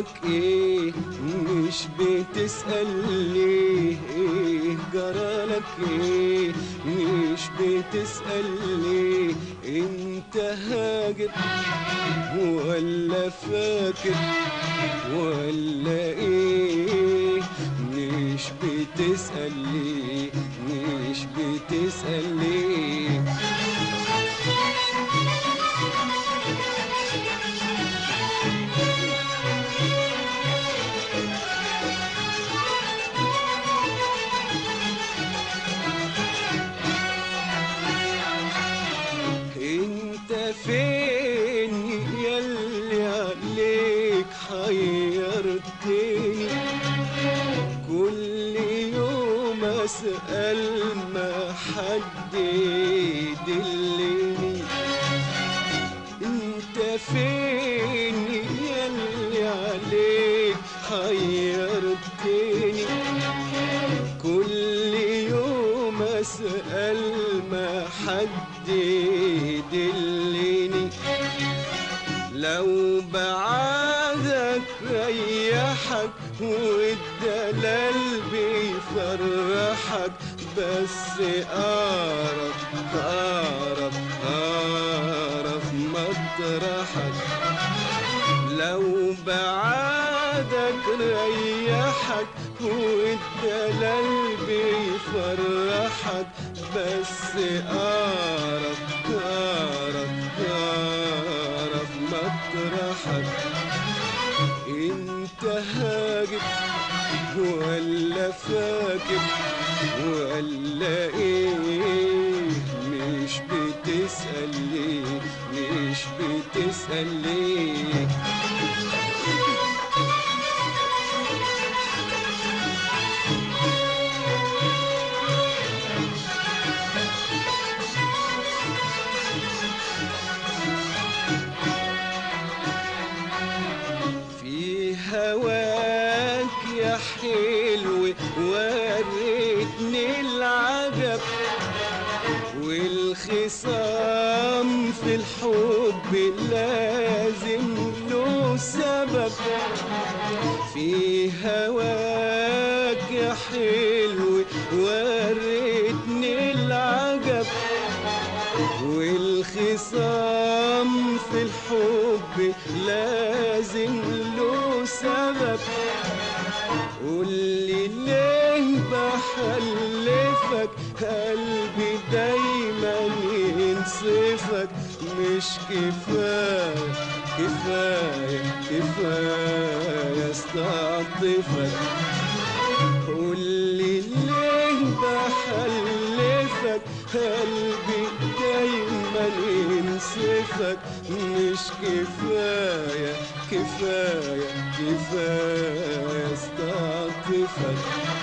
جرالك ايه مش بتسأل ليه؟ ايه جرالك ايه مش بتسأل ليه؟ انت هاجر ولا فاكر ولا ايه؟ مش بتسأل ليه؟ مش بتسأل ليه؟ انت فين ياللي عليك حيرتني؟ كل يوم اسأل ما حد يدلني. انت فين ياللي عليك حيرتني؟ كل يوم اسأل ما حد يدلني. لو بعادك ريحك والدلال بيفرحك، بس اعرف مطرحك. لو بعادك ريحك والدلال بيفرحك، بس اعرف مطرحك. انت هاجر ولا فاكر ولا ايه؟ مش بتسأل ليه؟ مش بتسأل ليه؟ في هواك يا حلو وريتني العجب، والخصام في الحب لازم له سبب. في هواك يا حلو وريتني العجب، والخصام في الحب لازم له سبب. قولي ليه بحلفك قلبي دايما ينصفك؟ مش كفاية استعطفك. قولي ليه بحلفك قلبي دايما ينصفك؟ مش كفاية استعطفك.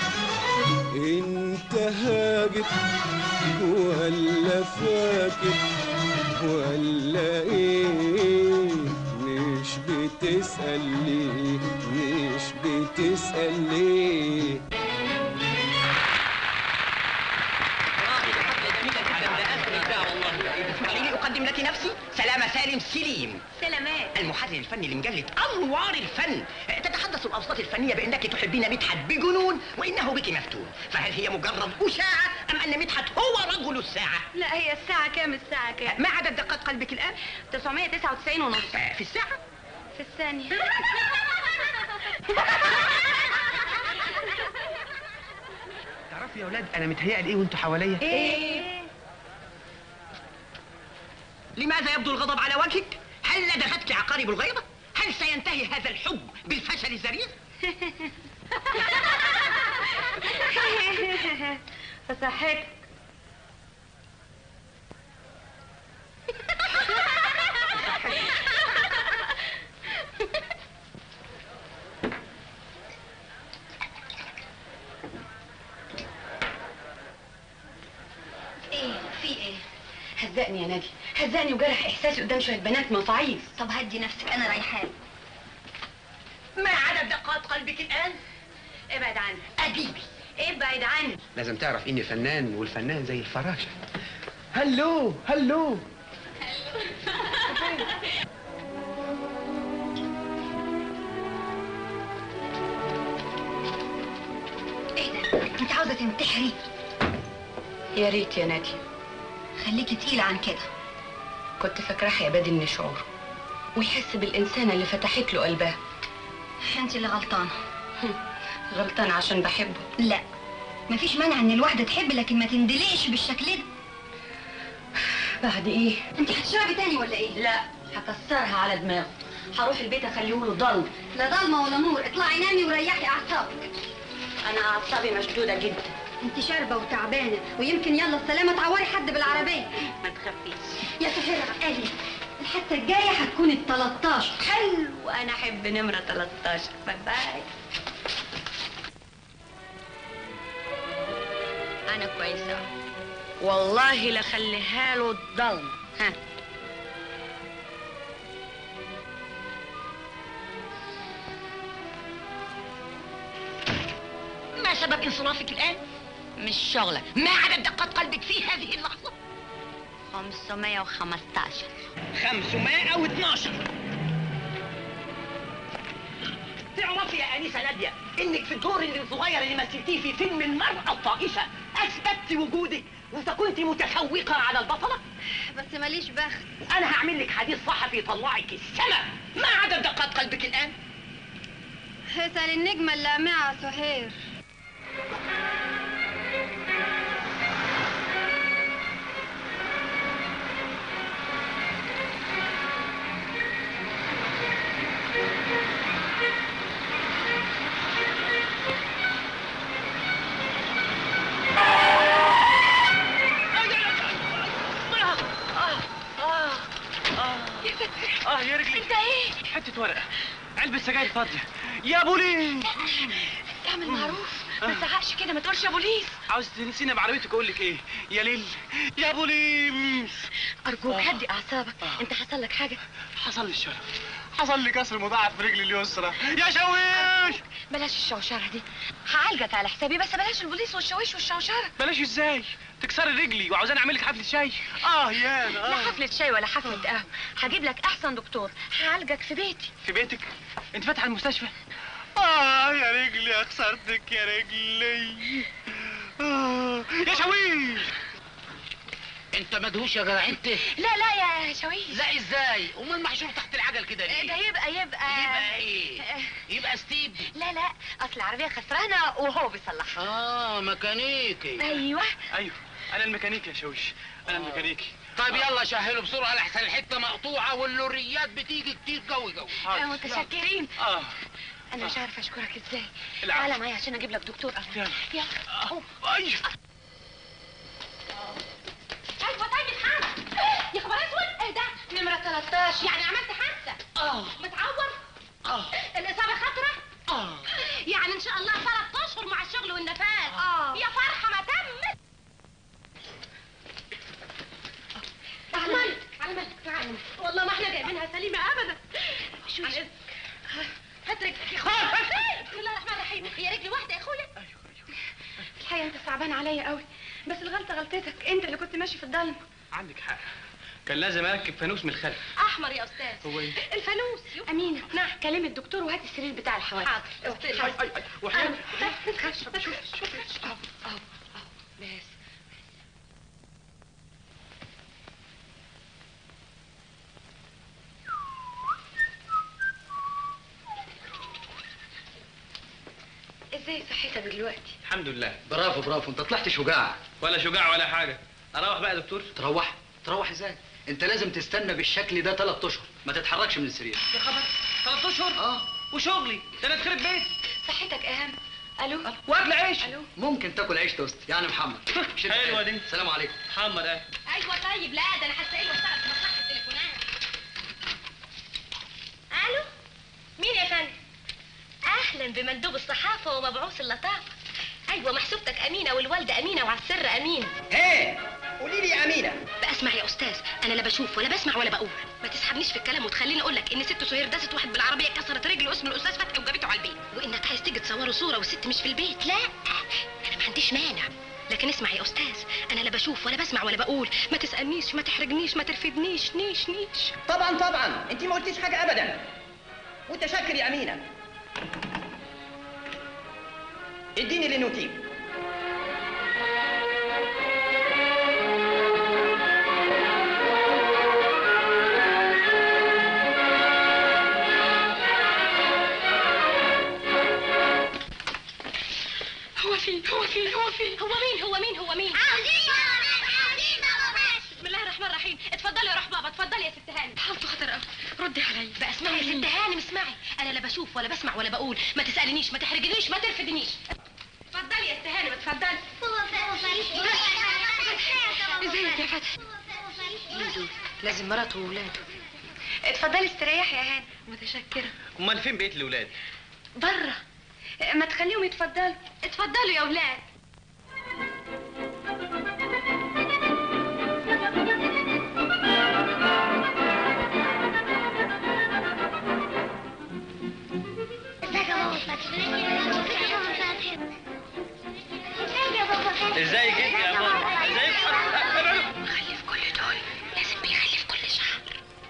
انت هاجر ولا فاكر ولا ايه؟ مش بتسأل ليه؟ مش بتسأل ليه؟ أقدم لك نفسي سلامة سالم سليم. سلامات. المحرر الفني لمجلة أنوار الفن. تتحدث الأوساط الفنية بأنك تحبين مدحت بجنون وإنه بك مفتون، فهل هي مجرد أشاعة أم أن مدحت هو رجل الساعة؟ لا، هي الساعة كام؟ الساعة كام؟ ما عدد دقات قلبك الآن؟ 999 ونص. في الساعة؟ في الثانية. تعرفوا يا أولاد أنا متهيألي إيه وأنتوا حواليا؟ إيه؟ لماذا يبدو الغضب على وجهك؟ هل لدغتك عقارب الغيظة؟ هل سينتهي هذا الحب بالفشل الذريع؟ فصحتك. ايه في ايه؟ هزقني يا نادي، هزقني وجرح احساسي قدام شويه بنات مصاعيد. طب هدي نفسك، انا رايحه له. ما عدد دقات قلبك الآن؟ ابعد عني. أجيبي. ابعد عني. لازم تعرف إني فنان والفنان زي الفراشة. هلو هلو. انت عاوزه تنتحري؟ يا ريت يا نادي. خليكي تقيله عن كده. كنت فاكراه هيبادل من شعوره ويحس بالإنسانة اللي فتحت له قلبها. انت اللي غلطانه. غلطان عشان بحبه. لا، مفيش مانع ان الواحده تحب، لكن ما تندلقش بالشكل ده. بعد ايه؟ انت هتشربي تاني ولا ايه؟ لا، هكسرها على دماغه. هروح البيت اخليه له ضلمه. لا ضلمه ولا نور، اطلعي نامي وريحي اعصابك. انا اعصابي مشدوده جدا. انت شاربه وتعبانه، ويمكن يلا السلامه تعوري حد بالعربيه. ما تخافيش يا سهير عقالي، الحته الجايه هتكون ال 13. حلو، وانا احب نمره 13. باي باي. انا كويسه والله، لا خليها له الضلمه. ها، ما سبب انصرافك الآن؟ مش شغلك. ما عدد دقات قلبك في هذه اللحظة؟ 515. 512. تعرفي يا آنسة نادية إنك في الدور الصغير اللي مثلتيه في فيلم المرأة الطائشة أثبتت وجودك وكنت متفوقة على البطلة؟ بس ماليش بخت. أنا هعمل لك حديث صحفي يطلعك السما. ما عدد دقات قلبك الآن؟ اسأل النجمة اللامعة سهير. يا رجلي. انت ايه؟ حتة ورقة، علبة سجاير فاضية. يا بوليس. اعمل معروف، ما تزعقش كده، ما تقولش يا بوليس. عاوز تنسينا بعربيتك اقول لك ايه؟ يا ليل يا بوليس. ارجوك هدي اعصابك. انت حصل لك حاجه؟ حصل لي الشرف، حصل لي كسر مضاعف في رجلي اليسرى. يا شويش. بلاش الشوشره دي، هعالجك على حسابي، بس بلاش البوليس والشويش والشوشره. بلاش ازاي؟ تكسري رجلي وعاوزاني اعمل لك حفلة شاي؟ يا لا حفله شاي ولا حفله قهوه، هجيب لك احسن دكتور، هعالجك في بيتي. في بيتك؟ انت فاتحه المستشفى؟ يا رجلي يا خسارتك يا رجلي. يا شويش. انت مدهوش يا جدع انت؟ لا لا يا شويش. لا ازاي؟ امال محشور تحت العجل كده ليه؟ ده يبقى يبقى ايه؟ يبقى ستيب. لا لا، اصل العربيه خسرانه وهو بيصلحها. ميكانيكي. ايوه انا الميكانيكي يا شويش، انا الميكانيكي. طيب يلا شهلوا بسرعه لحسن الحته مقطوعه واللوريات بتيجي كتير قوي. متشكرين. انا مش عارفه اشكرك ازاي. العفو. تعالى معايا عشان اجيب لك دكتور اول. يلا. ايوه. ايوه طيب حاجه. يا خبر اسود، ايه ده؟ نمره 13. يعني عملت حادثه؟ متعور؟ الاصابه خطره؟ يعني ان شاء الله 3 اشهر مع الشغل والنفاذ. يا فرحه ما تمت. على مالك تعالى. والله ما احنا جايبينها سليمه ابدا. شو هات رجلك يا اخويا. بسم الله الرحمن الرحيم. هي رجلي واحده يا اخويا. ايوه. الحقيقه انت صعبان عليا قوي، بس الغلطه غلطتك، انت اللي كنت ماشي في الضلمه. عندك حق، كان لازم اركب فانوس من الخلف. احمر يا استاذ. هو ايه؟ الفانوس. امينه، نعم، كلم الدكتور وهات السرير بتاع الحوادث. حاضر. وحياتك. ما تخافش. شوف اهو بس. ازاي صحتك دلوقتي؟ الحمد لله. برافو انت طلعت شجاع. ولا شجاع ولا حاجه. اروح بقى يا دكتور. تروح ازاي؟ انت لازم تستنى بالشكل ده 3 اشهر، ما تتحركش من السرير. يا خبر، 3 اشهر؟ وشغلي ده انا اتخرب بيت. صحتك اهم. الو. واكل عيش. الو. ممكن تاكل عيش توست يعني محمد. حلوه دي. سلام عليكم. محمد ايوه طيب، لا ده انا هستقيل واشتغل في مصلحه التليفونات. الو، مين يا فندم؟ اهلا بمندوب الصحافه ومبعوث اللطافه. ايوه محسوبتك امينه والوالده امينه وعلى السر امينه. قولي لي يا امينه. بسمع يا استاذ، انا لا بشوف ولا بسمع ولا بقول. ما تسحبنيش في الكلام وتخليني اقول لك ان ست سهير دست واحد بالعربيه كسرت رجله واسم الاستاذ فتحي وجابته على البيت، وانك عايز تيجي تصوروا صوره والست مش في البيت. لا انا ما عنديش مانع، لكن اسمع يا استاذ، انا لا بشوف ولا بسمع ولا بقول. ما تسالنيش، ما تحرجنيش، ما ترفدنيش. نيش طبعا انت ما قلتيش حاجه ابدا. متشكر يا امينه. اديني لينوتيب. فين هو فين هو فين هو مين هو مين هو مين؟ عاوزين بابا باشا. بسم الله الرحمن الرحيم. اتفضلي يا روح بابا، اتفضلي يا ست هانم. حالته خطر قوي، ردي عليا بقى. اسمعي يا ست هانم، اسمعي، انا لا بشوف ولا بسمع ولا بقول، ما تسالنيش، ما تحرجنيش، ما ترفدنيش. اتفضلي يا ست هانم، اتفضلي. ازيك يا فتحي؟ مين دول؟ لازم مراته وولاده. اتفضلي استريحي يا هانم. متشكره. امال فين بقيه الاولاد؟ بره. ما تخليهم يتفضلوا. اتفضلوا يا ولاد. ازيك انت يا ماما؟ ازيك؟ خلف كل دول، لازم بيخلف كل شهر.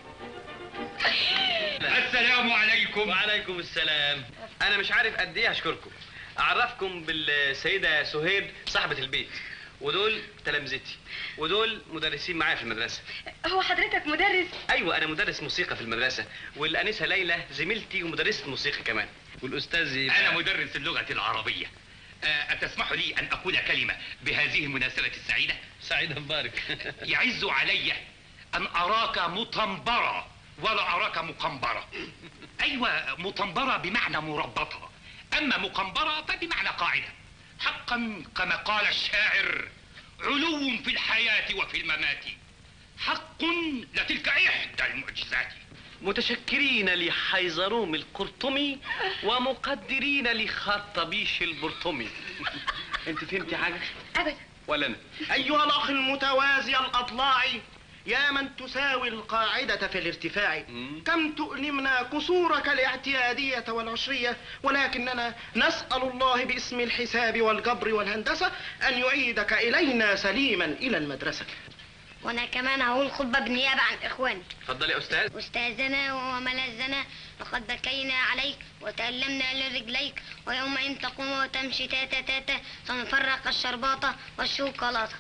السلام عليكم. وعليكم السلام. انا مش عارف قد ايه اشكركم. اعرفكم بالسيده سهير صاحبه البيت، ودول تلامذتي، ودول مدرسين معايا في المدرسه. هو حضرتك مدرس؟ ايوه انا مدرس موسيقى في المدرسه، والانسه ليلى زميلتي ومدرسه موسيقى كمان، والاستاذ أنا مدرس اللغة العربية. أتسمح لي أن أقول كلمة بهذه المناسبة السعيدة؟ سعيد مبارك. يعز علي أن أراك مطنبرة ولا أراك مقنبرة. أيوة، مطنبرة بمعنى مربطة، أما مقنبرة فبمعنى قاعدة. حقا كما قال الشاعر: علو في الحياة وفي الممات، حق لتلك إحدى المعجزات. متشكرين لحيزروم القرطمي ومقدرين لخطبيش البرطمي. انت فهمتي حاجه؟ ابدا. ولا انا؟ أيها الأخ المتوازي الأضلاع، يا من تساوي القاعدة في الارتفاع، كم تؤلمنا قصورك الاعتيادية والعشرية، ولكننا نسأل الله باسم الحساب والجبر والهندسة أن يعيدك إلينا سليما إلى المدرسة. وانا كمان هقول خطبه بالنيابه عن اخواني. اتفضلي يا استاذ. استاذنا وملاذنا، لقد بكينا عليك وتألمنا لرجليك، ويومئذ تقوم وتمشي تاتا تاتا سنفرق الشرباطه والشوكولاته.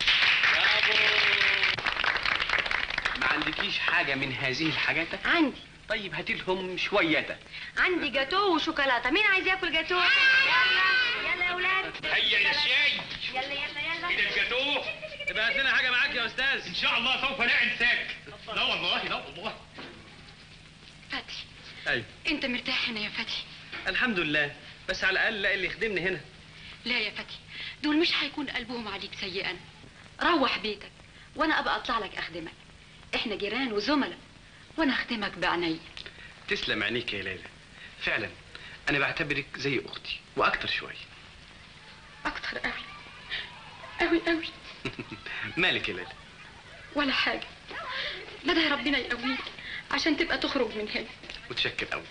ما عندكيش حاجه من هذه الحاجات؟ عندي. طيب هاتي لهم شويته. عندي جاتوه وشوكولاته. مين عايز ياكل جاتوه؟ يلا يلا يا ولاد. هيا إلى الشاي. يلا يلا يلا. إلى الجاتوه. يبقى هات لنا حاجه معاك يا استاذ. إن شاء الله سوف لا أنساك. لا والله، لا والله. فتحي، ايوه انت مرتاح هنا يا فتحي؟ الحمد لله، بس على الاقل لا اللي يخدمني هنا. لا يا فتحي، دول مش هيكون قلبهم عليك سيئا. روح بيتك وانا ابقى اطلع لك اخدمك. احنا جيران وزملاء، وانا اخدمك بعيني. تسلم عينيك يا ليلى، فعلا انا بعتبرك زي اختي واكتر شويه. اكتر قوي قوي قوي. مالك يا ليلى؟ ولا حاجه، بدأ ربنا يقويك عشان تبقى تخرج من هنا. متشكر قوي.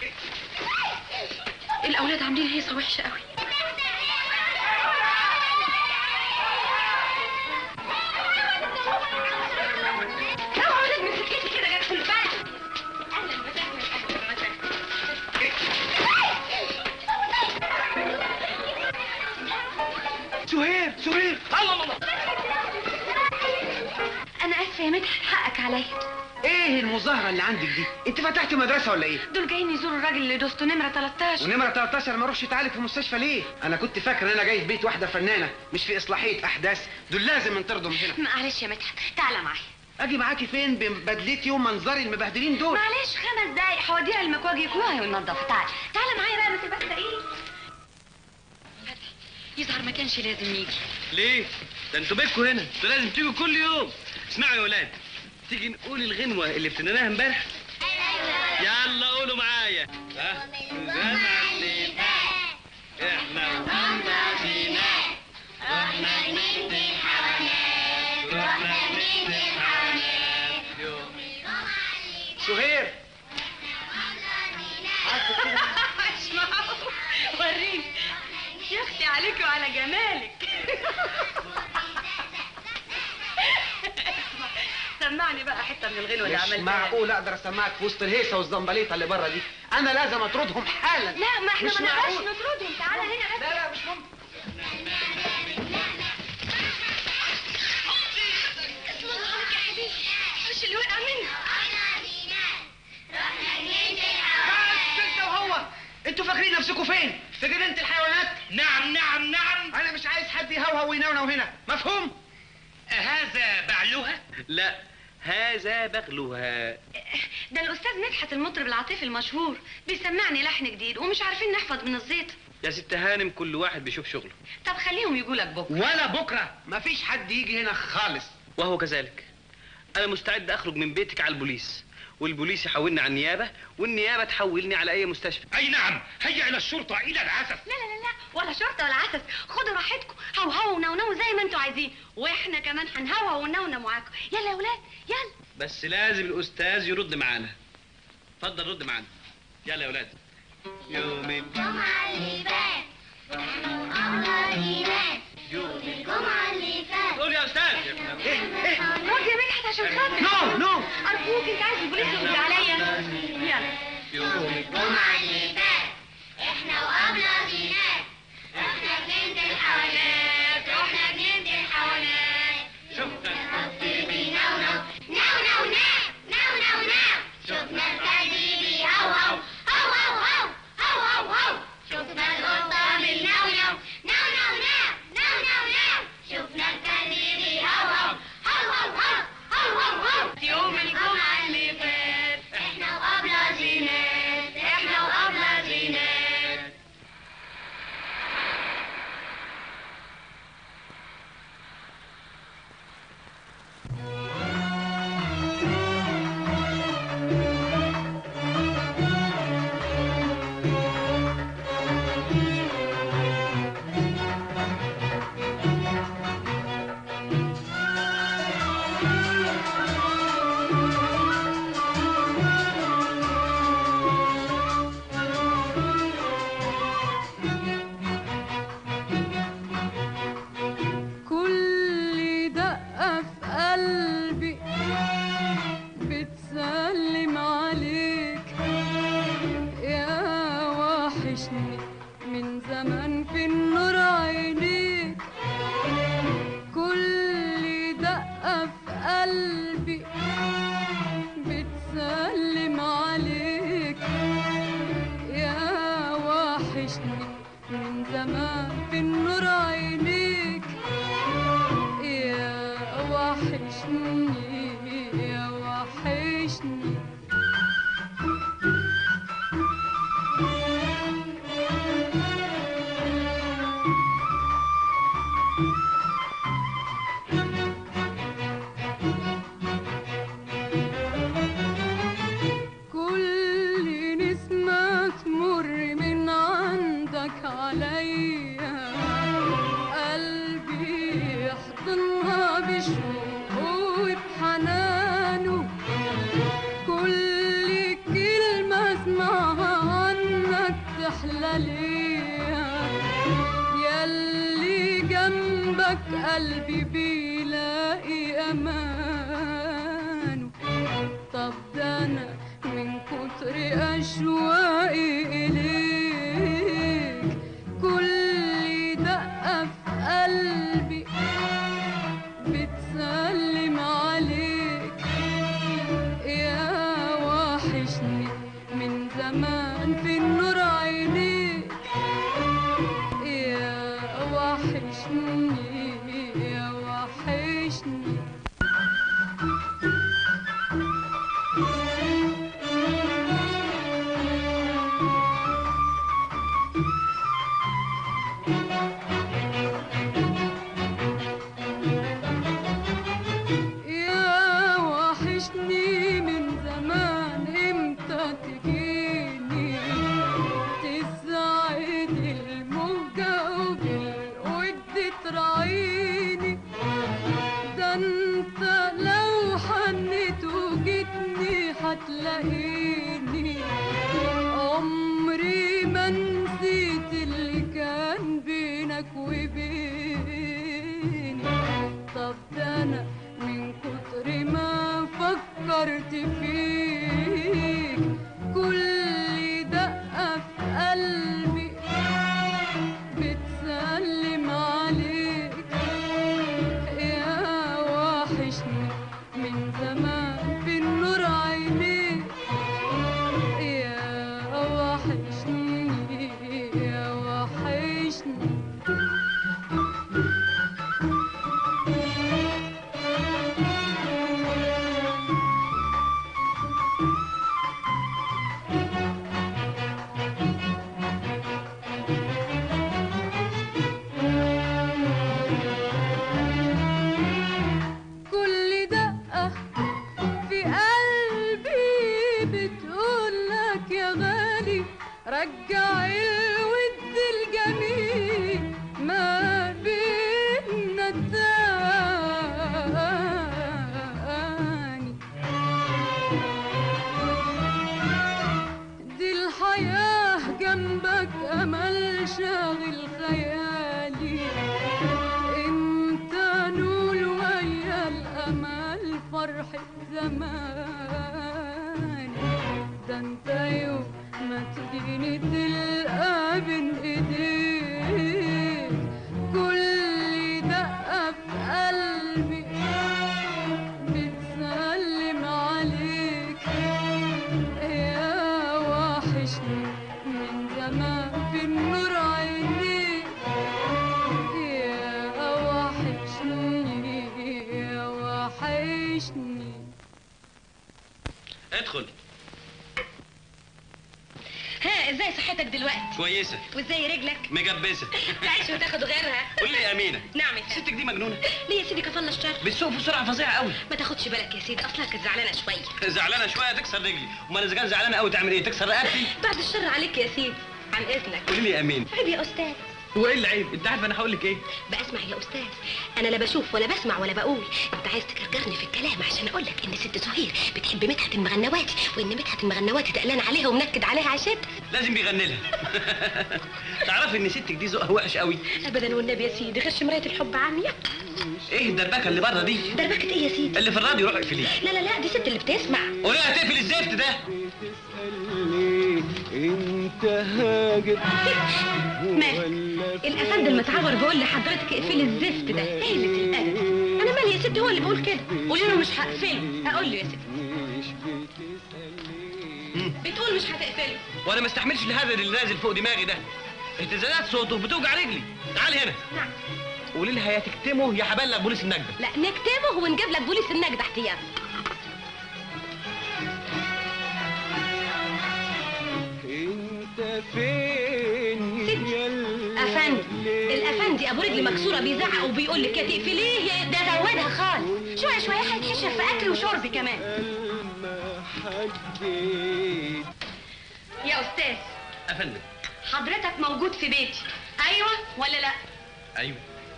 الاولاد عاملين هيصه وحشه قوي. اوعى من سكتي كده جت في البال. اهلا وسهلا اهلا وسهلا. سهير سهير، الله الله. انا اسفه يا مدحت، حقك عليا. ايه المظاهره اللي عندك دي؟ انت فتحتي مدرسه ولا ايه؟ دول جايين يزوروا الراجل اللي دوسته نمره 13. ونمره 13 ما اروحش اتعالج في المستشفى ليه؟ انا كنت فاكر ان انا جاي في بيت واحده فنانه مش في اصلاحيه احداث. دول لازم انطردوا من هنا. معلش يا مدحت، تعالى معايا. اجي معاكي فين ببدلتي ومنظري المبهدلين دول؟ معلش 5 دقايق هوديها المكواجي يكوها وينضفوا. تعالى معايا بقى، ما تبقاش دقيق. فتحي، يظهر ما كانش لازم يجي. ليه؟ ده انتوا بيتكوا هنا، انتوا لازم تيجوا كل يوم. اسمعوا يا ولاد، تيجي نقول الغنوه اللي ابتديناها امبارح؟ يلا قولوا معايا. زمان اللي فات احنا وصلنا بينات، رحنا جنينة الحيوانات، رحنا جنينة الحيوانات. سهير مش معقول. وريني يا اختي، عليكي وعلى جمالك. سمعني بقى حته من الغنوه اللي مش عملتها. معقول اقدر اسمعك في وسط الهيصه والزنبليطه اللي بره دي. انا لازم اطردهم حالا. لا، ما احنا مش ما نقدرش معقول. نطردهم. تعالى هنا بس. لا لا مش ممكن. اسم الله عليك يا حبيبي، مش اللي وقع منك. بس انت وهو انتوا فاكرين نفسكم فين؟ في جنينة الحيوانات؟ نعم نعم نعم. انا مش عايز حد يهوهو وينونو هنا، مفهوم؟ هذا بعلها؟ لا، هذا بغلها. ده الاستاذ مدحت المطرب العاطفي المشهور بيسمعني لحن جديد ومش عارفين نحفظ من الزيت. يا ست هانم كل واحد بيشوف شغله. طب خليهم يجوا لك بكره. ولا بكره، مفيش حد يجي هنا خالص. وهو كذلك. انا مستعد اخرج من بيتك على البوليس، والبوليس يحولني على النيابه، والنيابه تحولني على اي مستشفى. اي نعم، هيا الى الشرطه الى العسف. لا لا لا لا، ولا شرطه ولا عسس، خدوا راحتكم، هوهوا ونونوا زي ما انتوا عايزين، واحنا كمان هنهوهو ونونو معاكم. يلا يا ولاد يلا. بس لازم الاستاذ يرد معانا. اتفضل رد معانا. يلا يا ولاد. يوم الجمعة اللي فات احنا وأولادي ناس. يوم الجمعة اللي فات. قول يا استاذ. رد يا مدحت عشان خاطر. نو ارجوك، انت عايز البوليس يرد عليا. يلا. يوم الجمعة اللي فات احنا وأولادي ناس. رحنا جنينة الحيوانات، رحنا جنينة الحيوانات. شفنا القط بينونو، نونو ناو، نونو ناو. شفنا الكلب بيهوهو، هو هو هو، هو هو هو. شفنا القطة بينونو، نونو ناو، نونو ناو. شفنا الكلب بيهوهو، هو هو هو، هو هو هو. يوم الجمعة اللي فات احنا وأولادي ناس، احنا وأولادي ناس. كل دقة في قلبي بتسلم عليك، يا وحشني من زمان في النور عينيك. كل دقة في قلبي بتسلم عليك، يا وحشني من زمان في النور عينيك. يا وحشني يا وحشني. كل نسمة تمر من عندك عليا، قلبي يحضنها بشوقه وبحنانه. كل كلمة اسمعها عنك تحلى ليا، ياللي جنبك قلبي بيلاقي أمانه. طب ده أنا من كتر أشواقي إليك، كل دقة في قلبي بتسلم عليك، يا وحشني من زمان في النور عينيك. يا وحشني يا وحشني. يا وحشني من زمان، امتى تجيني تسعد الموجة وبالود تراعيني. يا غالي رجع الود الجميل ما بيننا تاني. دي الحياة جنبك أمل شاغل خيالي، انت نول ويا الأمل فرحة زماني. ده انت يوم ما تجيني تلقى بين ايديك كل دقة في قلبي بتسلم عليك. يا وحشني من زمان في النور عينيك، يا وحشني يا وحشني. ادخل. ها ازاي صحتك دلوقتي؟ كويسه. وازاي رجلك؟ مجبسه. تعيش وتاخد غيرها. قولي لي يا امينه. نعم يا ستك دي مجنونه. ليه يا سيدي كفلنا الشر؟ بتسوق بسرعه فظيعه قوي. ما تاخدش بالك يا سيدي، اصلها كانت زعلانه شويه. زعلانه شويه تكسر رجلي، امال اذا كان زعلانه قوي تعمل ايه؟ تكسر رقبتي؟ بعد الشر عليك يا سيدي، عن اذنك. قولي لي يا امينه. عيب يا استاذ. هو ايه اللي عيب؟ انت عارفه انا هقول لك ايه؟ بقى اسمع يا استاذ، انا لا بشوف ولا بسمع ولا بقول. انت عايز تكركرني في الكلام عشان اقول لك ان ست سهير بتحب مدحت المغنواتي، وان مدحت المغنواتي تقلان عليها ومنكد عليها عشان لازم بيغني لها. تعرفي ان ستك دي ذوقها وحش قوي؟ ابدا والنبي يا سيدي، غش مرايه الحب عمياء. ايه الدربكه اللي بره دي؟ دربكه ايه يا سيدي؟ اللي في الراديو، روح اقفليه. لا لا لا، دي ست اللي بتسمع. قولي لها تقفل الزفت ده. تسألني انت هاجر مالك؟ الافندي المتعور بيقول لحضرتك اقفلي الزفت ده، ايه اللي في القلب؟ انا مالي يا ستي، هو اللي بيقول كده. قولي له مش هقفله. اقول له يا ستي مش بتسألني بتقول مش هتقفله. وانا ما استحملش الهذا اللي نازل فوق دماغي ده. اهتزازات صوته بتوجع رجلي. تعالي هنا. نعم. قولي لها يا تكتمه يا هبلغ بوليس النجده. لا نكتبه ونجيب لك بوليس النجدة احتياط. انت فين يا افندي، الافندي ابو رجل مكسوره بيزعق وبيقول لك يا تقفليه، ده زودها خالص. شويه شويه هيتحشر في اكل وشرب كمان. ما حديت. يا استاذ افندم. حضرتك موجود في بيتي، ايوه ولا لا؟ ايوه.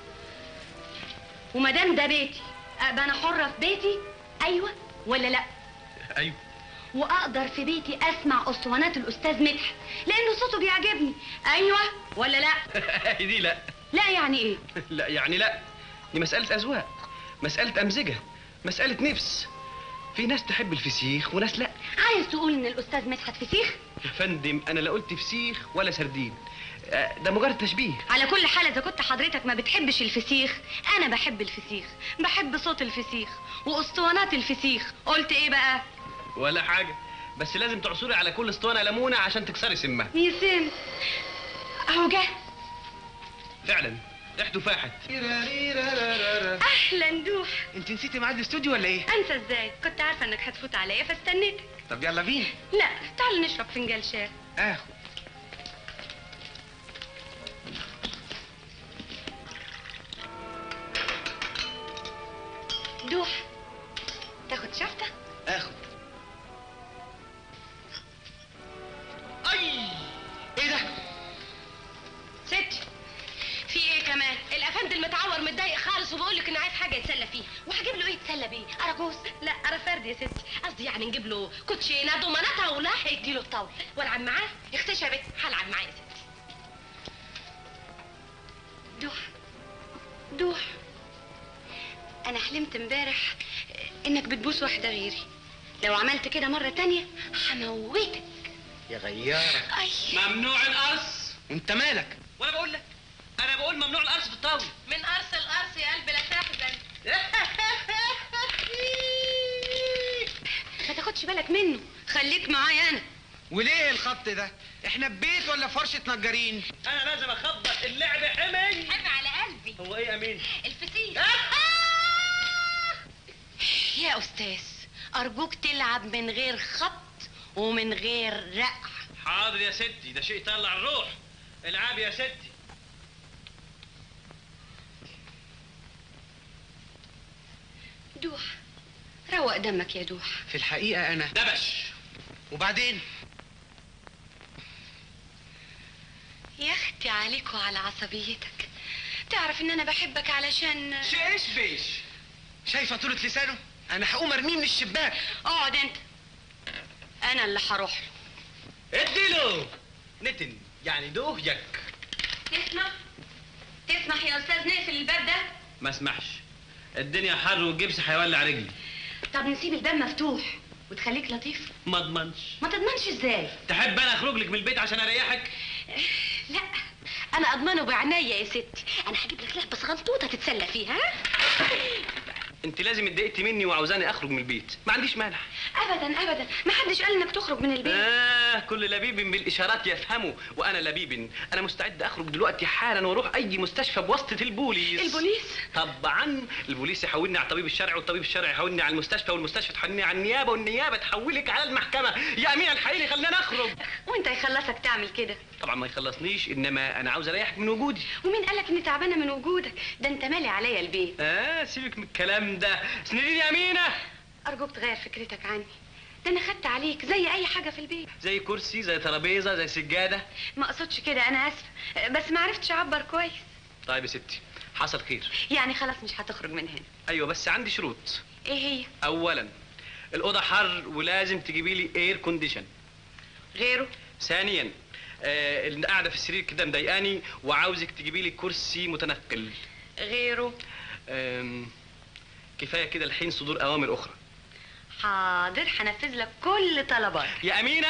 وما دام ده بيتي ابقى انا حره في بيتي، ايوه ولا لا؟ ايوه. واقدر في بيتي اسمع اسطوانات الاستاذ مدحت لانه صوته بيعجبني، ايوه ولا لا؟ دي لا. لا يعني ايه؟ لا يعني لا. دي مسألة أذواق، مسألة أمزجة، مسألة نفس. في ناس تحب الفسيخ وناس لا. عايز تقول ان الاستاذ مدحت فسيخ؟ يا فندم انا لا قلت فسيخ ولا سردين، ده مجرد تشبيه. على كل حال اذا كنت حضرتك ما بتحبش الفسيخ، انا بحب الفسيخ، بحب صوت الفسيخ واسطوانات الفسيخ. قلت ايه بقى؟ ولا حاجة، بس لازم تعصري على كل اسطوانة ليمونة عشان تكسري سمها. يا سم اهو جه. فعلا ريحته فاحت. اهلا دوح. انت نسيتي ميعاد الاستوديو ولا ايه؟ انسى ازاي؟ كنت عارفه انك هتفوت عليا فاستنيتك. طب يلا بينا. لا تعال نشرب فنجان شاي. اخد. دوح تاخد شفطه؟ اخد. اي ايه ده؟ ست في ايه كمان؟ الافندي المتعور متضايق خالص وبقول لك انه عايز حاجه يتسلى فيها. وهجيب له ايه يتسلى بيه؟ اراجوز؟ لا ارافرد يا ست. قصدي يعني نجيب له كوتشينه ضمانتها ولا هيدي له الطاوله والعب معاه. اختشى يا بت، هلعب معاه يا ست. دوح دوح، انا حلمت امبارح انك بتبوس واحده غيري. لو عملت كده مره تانية هموتك يا غيارة. اي ممنوع القرص. وانت مالك؟ وانا بقول لك، انا بقول ممنوع القرص في الطاولة. من قرص القرص يا قلبي لا تحزن. ما تاخدش بالك منه، خليك معايا انا. وليه الخط ده؟ احنا في بيت ولا فرشة نجارين؟ انا لازم اخبط اللعب حمي. حب على قلبي. هو ايه يا امين؟ الفسيخ. يا استاذ ارجوك تلعب من غير خط ومن غير رقع. حاضر يا ستي، ده شيء يطلع الروح. العاب يا ستي. دوح روق دمك يا دوح. في الحقيقة أنا دبش. وبعدين اختي عليك وعلى عصبيتك. تعرف ان انا بحبك علشان ايش بيش؟ شايفه طولة لسانه؟ انا هقوم ارميه من الشباك. اقعد انت، انا اللي هروح له. اديله نتن يعني دوه يك. تسمح يا استاذ نقفل الباب ده؟ ما اسمحش، الدنيا حر والجبس هيولع رجلي. طب نسيب الباب مفتوح وتخليك لطيف. ما اضمنش. ما تضمنش ازاي؟ تحب انا اخرج لك من البيت عشان اريحك؟ لا انا اضمنه بعناية يا ستي. انا هجيب لك لعبه صغنطوطه تتسلى فيها. انت لازم اتضايقتي مني وعاوزاني اخرج من البيت. ما عنديش مانع. ابدا ابدا، ما حدش قال انك تخرج من البيت. كل لبيب بالاشارات يفهمه، وانا لبيب. انا مستعد اخرج دلوقتي حالا واروح اي مستشفى بواسطه البوليس. البوليس؟ طبعا البوليس يحولني على الطبيب الشرعي، والطبيب الشرعي يحولني على المستشفى، والمستشفى تحولني على النيابه، والنيابه تحولك على المحكمه. يا امين الحقيقي خلينا نخرج. وانت يخلصك تعمل كده؟ طبعا ما يخلصنيش، انما انا عاوز اريحك من وجودي. ومين قالك اني تعبانه من وجودك؟ ده انت مالي عليا البيت. سيبك من الكلام ده. اسنديني يا امينه. ارجوك تغير فكرتك عني، ده انا خدت عليك زي اي حاجه في البيت. زي كرسي، زي ترابيزه، زي سجاده. ما اقصدش كده، انا اسفه، بس ما عرفتش اعبر كويس. طيب يا ستي، حصل خير. يعني خلاص مش هتخرج من هنا؟ ايوه بس عندي شروط. ايه هي؟ اولا الاوضه حر ولازم تجيبي لي اير كونديشن. غيره؟ ثانيا القعده في السرير كده مضايقاني، وعاوزك تجيبي لي كرسي متنقل. غيره؟ كفايه كده الحين صدور اوامر اخرى. حاضر، هنفذ لك كل طلباتك. يا امينه.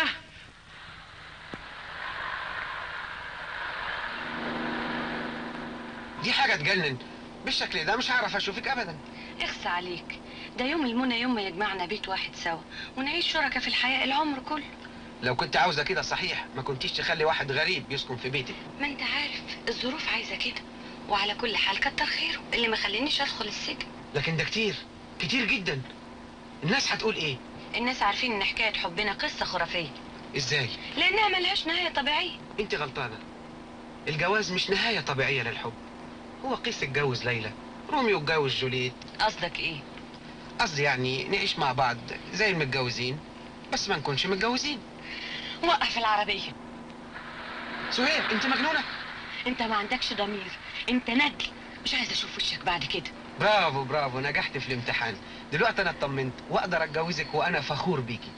دي حاجه تجنن، بالشكل ده مش هعرف اشوفك ابدا. اخس عليك، ده يوم المنى يوم ما يجمعنا بيت واحد سوا ونعيش شركاء في الحياه العمر كله. لو كنت عاوزه كده صحيح ما كنتيش تخلي واحد غريب يسكن في بيتك. ما انت عارف الظروف عايزه كده، وعلى كل حال كتر خيره اللي ما خلينيش ادخل السجن. لكن ده كتير كتير جدا. الناس هتقول ايه؟ الناس عارفين ان حكايه حبنا قصه خرافيه. ازاي؟ لانها ملهاش نهايه طبيعيه. انت غلطانه، الجواز مش نهايه طبيعيه للحب. هو قيس اتجوز ليلى، روميو اتجوز جوليت. قصدك ايه؟ قصدي يعني نعيش مع بعض زي المتجوزين، بس ما نكونش متجوزين. وقف العربيه. سهير انت مجنونه؟ انت ما عندكش ضمير، انت ندل. مش عايزه اشوف وشك بعد كده. برافو برافو، نجحت في الامتحان. دلوقتي انا اطمنت واقدر اتجوزك وانا فخور بيكي.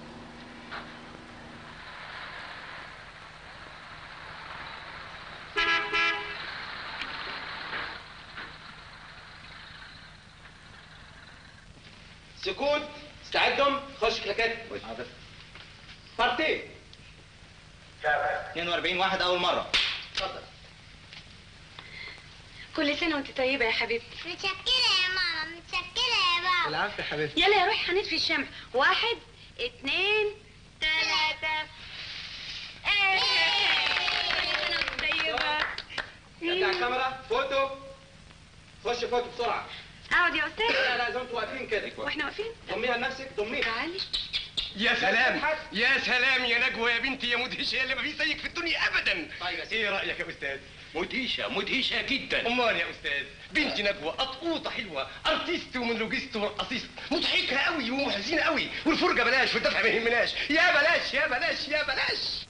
سكوت، استعدوا، خش كلاكات. حاضر. بارتي 42 واحد اول مره. اتفضل. كل سنه وانت طيبه يا حبيبتي. متشكرة يا ماما، متشكرة يا بابا. العفو يا حبيبتي. يلا يا روحي هنطفي الشمع. 1 2 3. كل سنه وانت طيبه. رجع الكاميرا، فوتو. خش فوتو بسرعه. اقعد يا استاذ. لا انتوا واقفين كده. واحنا واقفين؟ ضميها لنفسك، ضميها. تعالي. يا سلام يا سلام يا نجوى يا بنتي يا مدهشه اللي ما في زيك في الدنيا ابدا. طيب ايه رايك يا استاذ؟ مدهشه مدهشه جدا. امال يا استاذ، بنتي نجوى قطقوطه حلوه، ارتيست ومونولوجيست ورقصيست، مضحكه قوي ومحزنه قوي، والفرجه بلاش والدفع ما يهمناش. يا بلاش يا بلاش يا بلاش.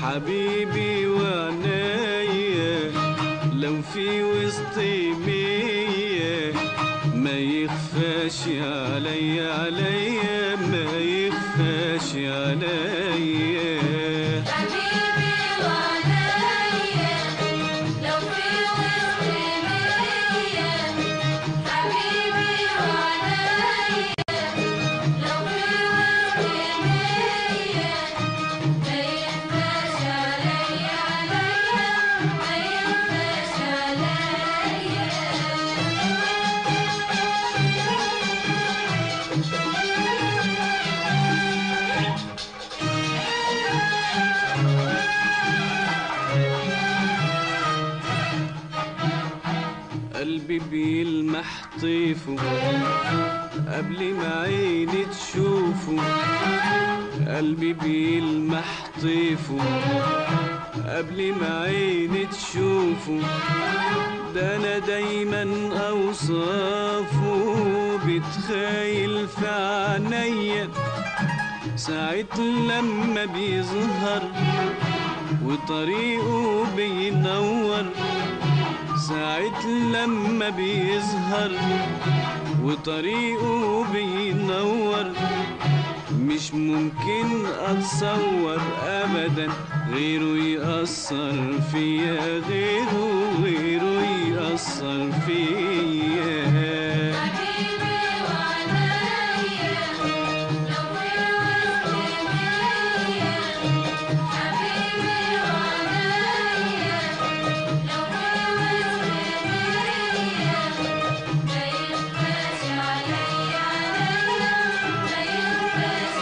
حبيبي وعنايا لو في وسطي مية ما يخفاش عليا عليا ما يخفاش عليا حبيبي وعنايا لو في وسطي مية حبيبي وعنايا لو في وسطي مية ما يخفاش عليا عليا ما يخفاش عليا قلبي بيلمح طيفه قبل ما عيني تشوفه قلبي بيلمح طيفه قبل ما عيني تشوفه ده انا دايما اوصافه بتخيل في عينيا ساعة لما بيظهر وطريقه بينور ساعة لما بيظهر وطريقه بينور مش ممكن اتصور ابدا غيره يأثر فيا غيره يأثر فيا حبيبي وعنايا لو في وسطي مية حبيبي وعنايا لو في وسطي مية ما يخفاش عليا عليا ما يخفاش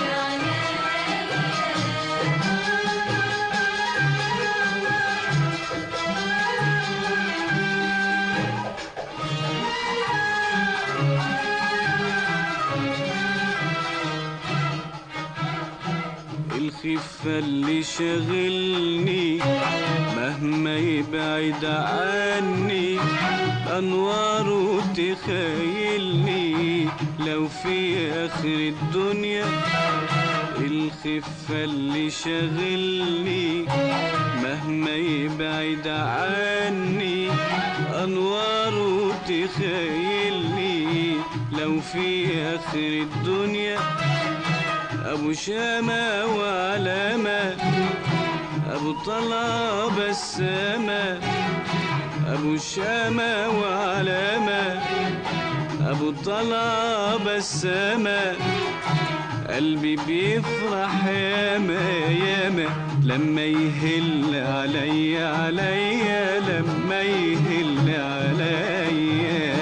الخفة اللي شاغلني مهما يبعد عني أنواره تخيلني لو في آخر الدنيا الخفة اللي شاغلني مهما يبعد عني أنواره تخيلني لو في آخر الدنيا أبو شامة وعلامة أبو طلعة بسامة أبو شامة وعلامة أبو طلعة بسامة قلبي بيفرح ياما ياما لما يهل عليا عليا لما يهل عليا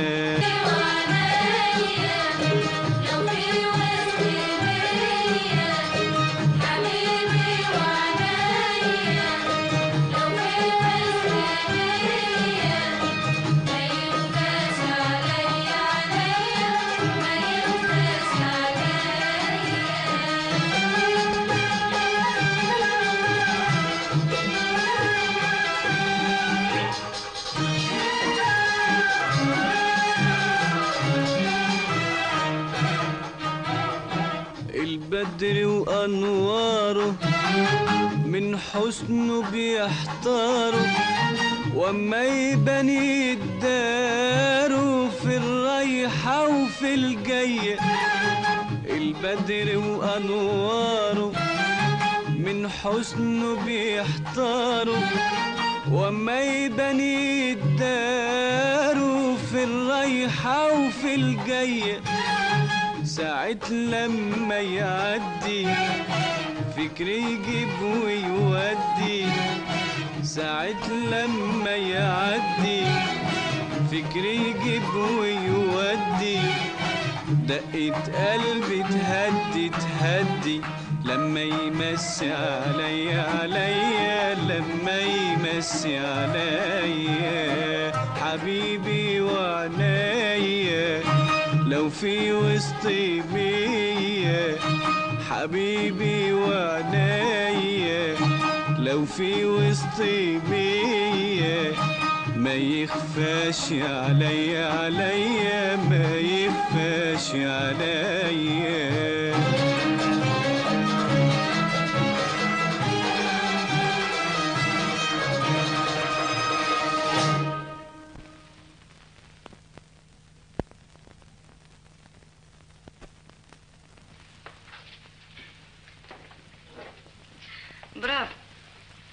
لو في وسطي مية حبيبي وعنايا لو في وسطي مية ما يخفاش عليا عليا ما يخفاش البدر وأنواره من حسنه بيحتاره وما يبني الدار في الرايحة وفي الجاية البدر وأنواره من حسنه بيحتاره وما يبني الدار في الرايحة وفي الجاية ساعة لما يعدي فكري يجيب ويودي ساعة لما يعدي فكري يجيب ويودي دقة قلبي تهدي لما يمسي عليا عليا لما يمسي عليا حبيبي وعنايا لو في وسطي مية حبيبي وعنايا لو في وسطي مية ما يخفاش عليا عليا ما يخفاش عليا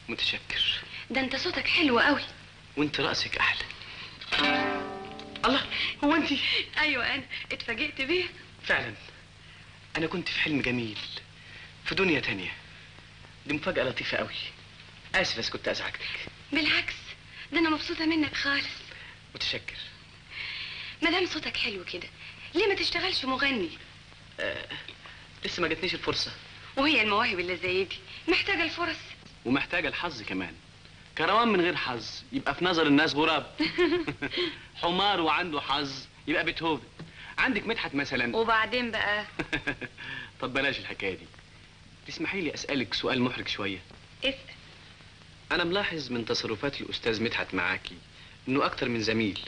متشكر. ده انت صوتك حلو قوي. وانت رأسك احلى. الله، هو انت؟ ايوه انا اتفاجئت بيه. فعلا انا كنت في حلم جميل، في دنيا تانية. دي مفاجأة لطيفة قوي. اسف بس كنت ازعجتك. بالعكس، ده انا مبسوطه منك خالص. متشكر. ما دام صوتك حلو كده ليه ما تشتغلش مغني؟ لسه ما جاتنيش الفرصة. وهي المواهب اللي زي دي محتاجه الفرص. ومحتاجة الحظ كمان. كروان من غير حظ يبقى في نظر الناس غراب. حمار وعنده حظ يبقى بيتهوفن. عندك مدحت مثلا. وبعدين بقى؟ طب بلاش الحكاية دي. تسمحي لي اسألك سؤال محرج شوية؟ اسأل. أنا ملاحظ من تصرفات الأستاذ مدحت معاكي إنه أكتر من زميل.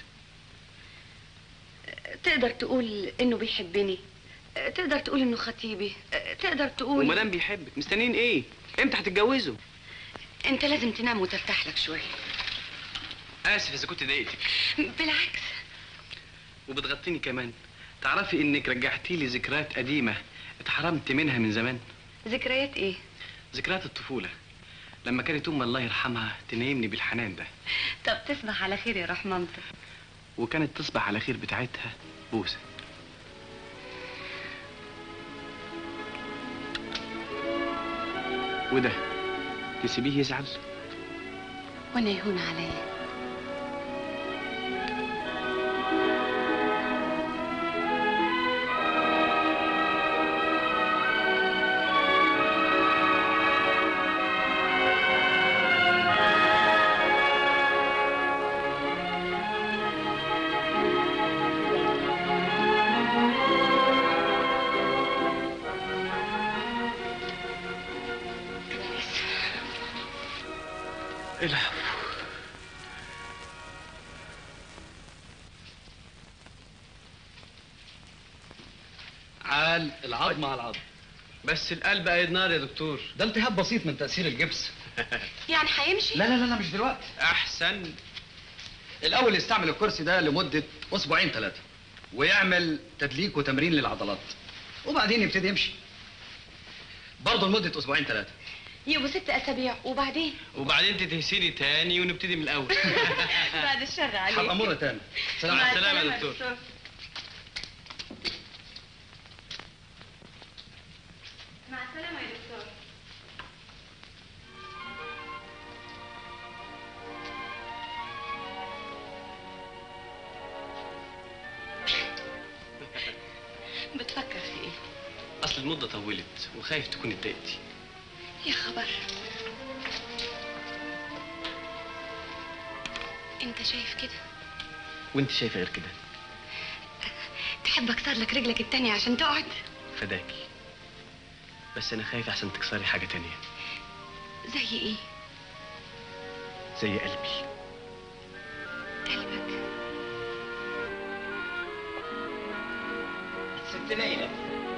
تقدر تقول إنه بيحبني، تقدر تقول إنه خطيبي، تقدر تقول. وما دام بيحبك مستنيين إيه؟ إمتى هتتجوزوا؟ أنت لازم تنام وترتاح لك شوية. آسف إذا كنت ضايقتك. بالعكس. وبتغطيني كمان. تعرفي إنك رجعتي لي ذكريات قديمة اتحرمت منها من زمان. ذكريات إيه؟ ذكريات الطفولة. لما كانت أم الله يرحمها تنيمني بالحنان ده. طب تصبح على خير يا رحمنتك. وكانت تصبح على خير بتاعتها بوسة. وده تسيبيه يزعل؟ وانا يهون عليا. العفو. عال العظم على العظم. بس القلب قايد نار يا دكتور. ده التهاب بسيط من تأثير الجبس. يعني هيمشي؟ لا لا لا مش دلوقتي. أحسن. الأول يستعمل الكرسي ده لمدة أسبوعين 3 ويعمل تدليك وتمرين للعضلات وبعدين يبتدي يمشي. برضه لمدة أسبوعين 3. يبقوا 6 أسابيع وبعدين؟ وبعدين تتهسيني تاني ونبتدي من الأول. بعد الشر عليك. هبقى مرة تاني. مع السلامة يا دكتور. مع السلامة يا دكتور. بتفكر في ايه؟ أصل المدة طولت وخايف تكون اتضايقتي. يا خبر. انت شايف كده؟ وانت شايفة غير كده؟ تحب اكسر لك رجلك التانية عشان تقعد؟ فداكي. بس أنا خايف أحسن تكسري حاجة تانية. زي ايه؟ زي قلبي. قلبك؟ ست ليلى.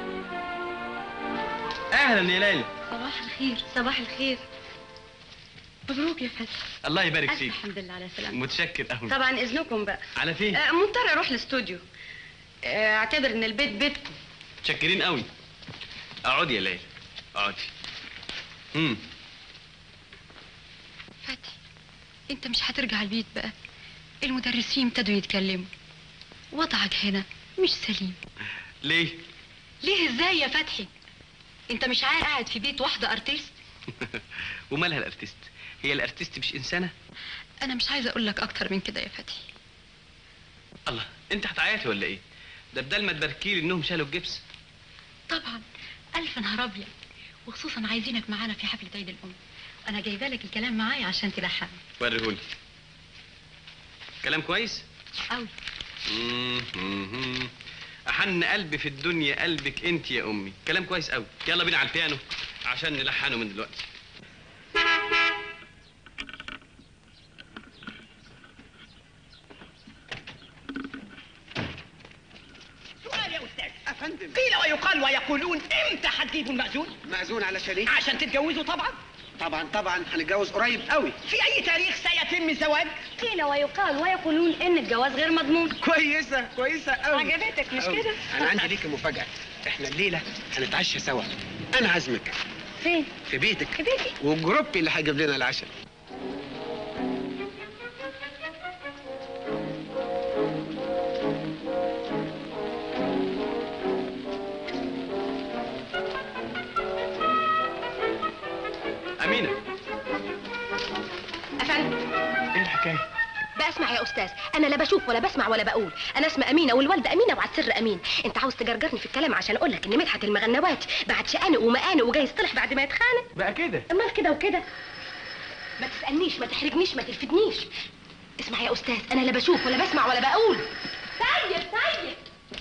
أهلا يا ليلى. صباح الخير. صباح الخير. مبروك يا فتحي. الله يبارك ألف فيك. الحمد لله على سلامتك. متشكر قوي. طبعا اذنكم بقى. على فين؟ مضطر اروح الاستوديو. اعتبر ان البيت بيتكم. متشكرين قوي. اقعدي يا ليلى. اقعدي. فتحي انت مش هترجع البيت بقى. المدرسين ابتدوا يتكلموا. وضعك هنا مش سليم. ليه؟ ليه ازاي يا فتحي؟ انت مش قاعد في بيت واحده ارتيست؟ ومالها الارتيست؟ هي الارتيست مش انسانه؟ انا مش عايزه اقول لك اكتر من كده يا فتحي. الله، انت هتعيطي ولا ايه؟ ده بدل ما تباركي لي انهم شالوا الجبس. طبعا. الف نهار ابيض. وخصوصا عايزينك معانا في حفله عيد الام. انا جايبه لك الكلام معايا عشان تلحقني. وريهولي. كلام كويس؟ قوي. احن قلبي في الدنيا قلبك انت يا امي. كلام كويس قوي. يلا بينا على البيانو عشان نلحنه من دلوقتي. سؤال يا استاذ. افندم. قيل ويقال ويقولون امتى هتجيبوا المأذون؟ مأذون علشان ايه؟ عشان تتجوزوا طبعا. طبعا هنتجوز قريب قوي. في اي تاريخ سيتم الزواج؟ قيل ويقال ويقولون ان الجواز غير مضمون. كويسه قوي. عجبتك مش أوي. كده؟ انا عندي ليكي مفاجاه. احنا الليله هنتعشى سوا. انا عازمك. فين؟ في بيتك. في بيتي. والجروبي اللي هيجيب لنا العشاء. أمينة. افندم. إيه الحكاية؟ بقى اسمع يا استاذ، انا لا بشوف ولا بسمع ولا بقول، انا اسمي امينه والوالده امينه وعلى السر امين. انت عاوز تجرجرني في الكلام عشان اقول لك ان مدحت المغنواتي بعد شقانق ومقانق وجاي يصطلح بعد ما يتخانق؟ بقى كده؟ امال كده وكده. ما تسالنيش، ما تحرجنيش، ما تلفتنيش. اسمع يا استاذ، انا لا بشوف ولا بسمع ولا بقول. طيب طيب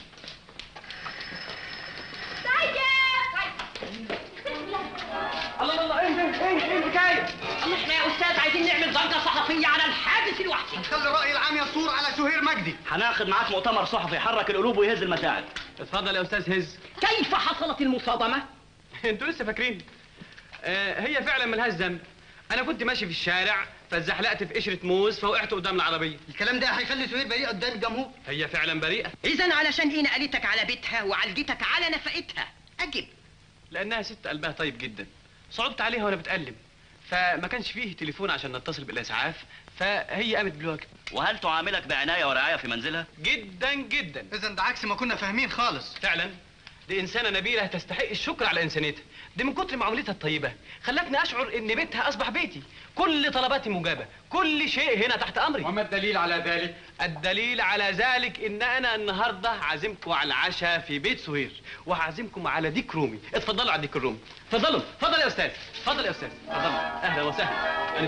الله الله، ايه الحكايه؟ احنا يا استاذ عايزين نعمل ضجه صحفيه على الحادث الوحشي. هنخلي الراي العام يثور على سهير مجدي. هناخد معاك مؤتمر صحفي يحرك القلوب ويهز المشاعر. اتفضل يا استاذ هز. كيف حصلت المصادمه؟ انتوا لسه فاكرين؟ هي فعلا ملهاش ذنب. انا كنت ماشي في الشارع فاتزحلقت في قشره موز فوقعت قدام العربيه. الكلام ده هيخلي سهير بريئه قدام الجمهور. هي فعلا بريئه. اذا علشان ايه نقلتك على بيتها وعالجتك على نفقتها؟ اجب. لانها ست قلبها طيب جدا. صعبت عليها وانا بتألم، فما كانش فيه تليفون عشان نتصل بالاسعاف، فهي قامت بالواجب. وهل تعاملك بعنايه ورعايه في منزلها؟ جدا جدا. اذا ده عكس ما كنا فاهمين خالص. فعلا دي انسانه نبيله تستحق الشكر على انسانيتها. دي من كتر معاملتها الطيبه خلتني اشعر ان بيتها اصبح بيتي. كل طلباتي مجابه، كل شيء هنا تحت امري. وما الدليل على ذلك؟ الدليل على ذلك ان انا النهارده عازمكم على العشاء في بيت سهير، وهعزمكم على ديك رومي. اتفضلوا على ديك الرومي. اتفضلوا. اتفضل يا استاذ. اتفضل يا استاذ. اتفضل. اهلا وسهلا.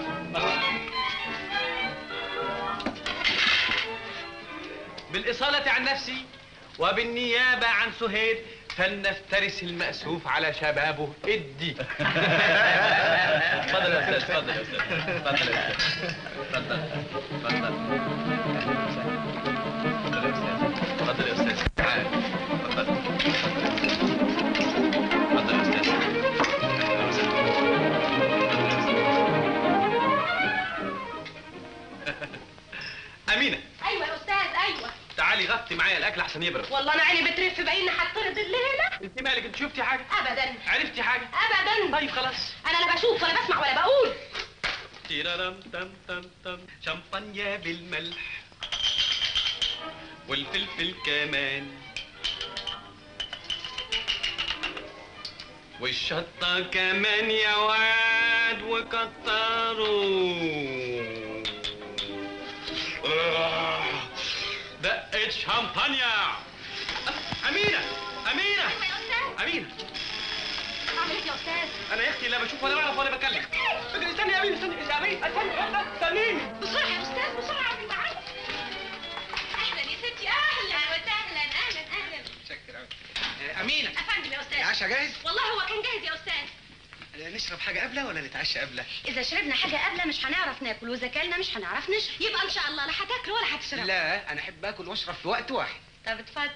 بالاصاله عن نفسي وبالنيابه عن سهير فلنفترس المأسوف على شبابه الديك. اتفضل يا استاذ. اتفضل يا استاذ. اتفضل يا استاذ. اتفضل. اتفضل. اتفضل يا استاذ. تعال. اتفضل. اتفضل يا استاذ. أمينة. ايوه يا استاذ ايوه. تعالي غطي معايا الاكل عشان يبرد. والله انا عيني بترف باين هتطرد الليله. انت مالك؟ انت شفتي حاجه؟ ابدا. عرفتي حاجه؟ ابدا. طيب خلاص. انا لا بشوف ولا بسمع ولا بقول. تيرارم تم تم تم. شمبانيا بالملح والفلفل كمان والشطه كمان يا واد وكتروا. دقت شامبانيا. أمينة. أمينة. أمينة. اعمل ايه يا استاذ؟ أنا يا أختي لا بشوف ولا بعرف ولا بتكلم. استني يا أمينة. استني يا أمينة. استنيني. بسرعه يا استاذ بسرعه قبل الميعاد. اهلا يا ستي. اهلا وسهلا. اهلا اهلا. شكرا قوي. امينه. افندم يا استاذ. العشاء جاهز؟ والله هو كان جاهز يا استاذ. نشرب حاجه قبله ولا نتعشى قبله؟ اذا شربنا حاجه قبله مش هنعرف ناكل، واذا كلنا مش هنعرف نشرب. يبقى ان شاء الله لا هتاكلوا ولا هتشربوا. لا انا احب اكل واشرب في وقت واحد. طب اتفضل.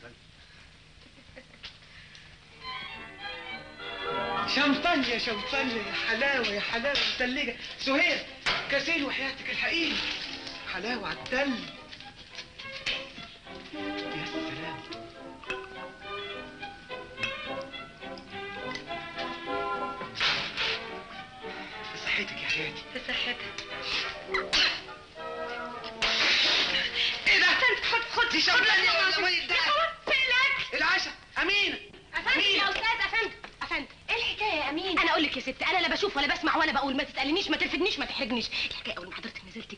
شمبانيا شمبانيا يا حلاوه يا حلاوه متلجه. سهير كاسين وحياتك الحقيقي. حلاوه على التل. يا سلام. بصحتك يا حياتي. بصحتك. ايه ده؟ خد دي شمبانيا ولا ميه ده؟ العشاء. امينه. افندم يا استاذ. افندم ايه الحكايه يا امين؟ انا اقول لك يا ست، انا لا بشوف ولا بسمع ولا بقول. ما تسالنيش، ما تلفتنيش، ما تحرجنيش. الحكايه اول ما حضرتك نزلتي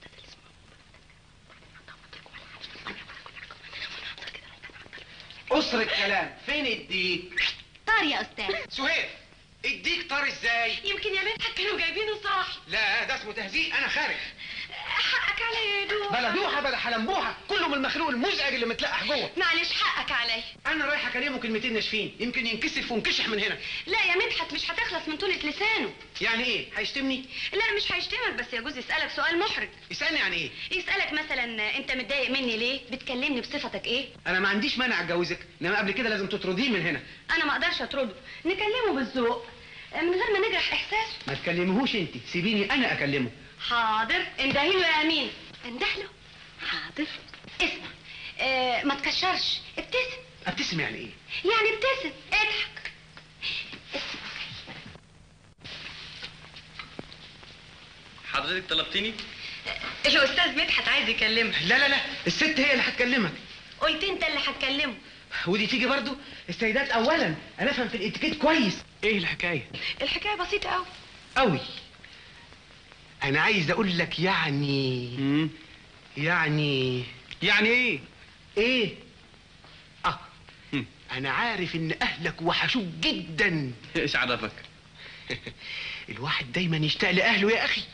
قصر الكلام. فين الديك؟ طار يا استاذ. سهير الديك طار ازاي؟ يمكن يا مدحت كانوا جايبينه صاحي. لا ده اسمه تهزيق. انا خارج. حقك عليا يا دوب. بلا دوحه بلا حلمبوحه، كله من المخلوق المزعج اللي متلقح جوه. معلش حقك عليا. انا رايح اكلمه كلمتين ناشفين، يمكن ينكسف ونكشح من هنا. لا يا مدحت مش هتخلص من طولة لسانه. يعني ايه؟ هيشتمني؟ لا مش هيشتمك، بس يجوز يسألك سؤال محرج. يسألني يعني ايه؟ يسألك مثلا انت متضايق مني ليه؟ بتكلمني بصفتك ايه؟ انا ما عنديش مانع اتجوزك، انما قبل كده لازم تطرديه من هنا. انا ما اقدرش اطرده، نكلمه بالذوق من غير ما نجرح احساسه. ما تكلمهوش انت، سيبيني انا اكلمه. حاضر. اندهله يا امين. اندهله. حاضر. اسمع ما تكشرش، ابتسم. ابتسم يعني ايه؟ يعني ابتسم، اضحك. اسمع حضرتك طلبتيني؟ الاستاذ مدحت عايز يكلمك. لا الست هي اللي هتكلمك. قلت انت اللي هتكلمه. ودي تيجي برضو. السيدات اولا انا افهم في الاتيكيت كويس. ايه الحكايه؟ الحكايه بسيطه قوي قوي. انا عايز اقول لك يعني يعني ايه؟ ايه؟ انا عارف ان اهلك وحشوك جدا. ايش عرفك؟ الواحد دايما يشتاق لاهله يا اخي.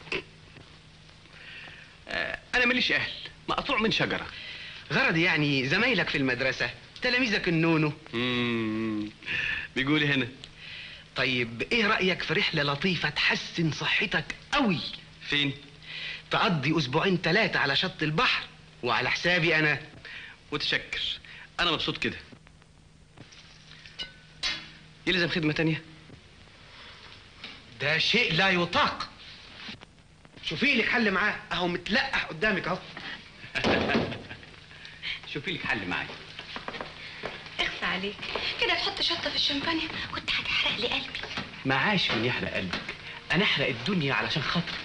انا ماليش اهل، مقطوع من شجره. غرضي يعني زمايلك في المدرسه، تلاميذك النونو. بيقولي هنا. طيب ايه رايك في رحله لطيفه تحسن صحتك قوي؟ فين؟ تقضي اسبوعين 3 على شط البحر وعلى حسابي انا. متشكر، انا مبسوط كده. يلزم خدمه تانية؟ ده شيء لا يطاق. شوفي لك حل معاه، اهو متلقح قدامك اهو. شوفي لك حل معايا. اخفى عليك كده تحط شطه في الشمبانيا، كنت هتحرق لي قلبي. معاش من يحرق قلبك، انا احرق الدنيا علشان خاطرك.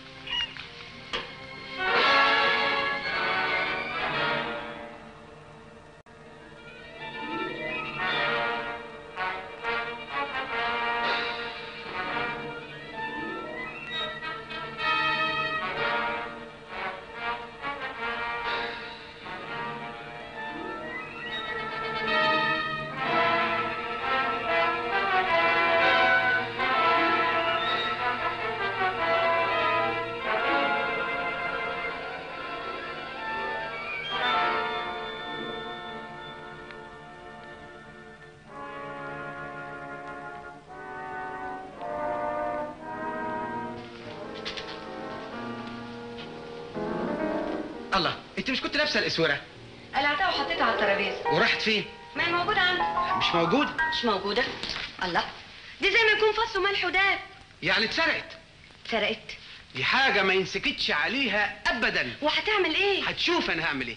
الله، انت مش كنت لابسه الاسوره؟ قلعتها وحطيتها على الترابيزه. وراحت فين؟ ما هي موجوده عندك. مش موجوده. مش موجوده؟ الله، دي زي ما يكون فص وملح وداب. يعني اتسرقت. اتسرقت؟ دي حاجه ما ينسكتش عليها ابدا. وهتعمل ايه؟ هتشوف انا هعمل ايه.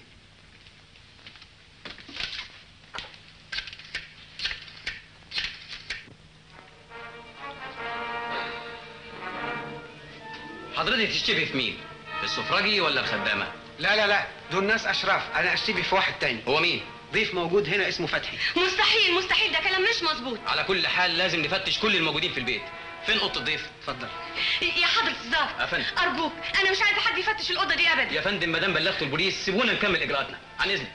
حضرتك تشتبه في مين؟ في السفراجي ولا الخدامه؟ لا دول ناس اشراف، انا اشتبه في واحد تاني. هو مين؟ ضيف موجود هنا اسمه فتحي. مستحيل، ده كلام مش مظبوط. على كل حال لازم نفتش كل الموجودين في البيت. فين اوضه الضيف؟ اتفضل. يا حضرة الظابط يا فندم، ارجوك انا مش عايزه حد يفتش الاوضه دي ابدا. يا فندم ما دام بلغتوا البوليس سيبونا نكمل اجراءاتنا. عن اذنك.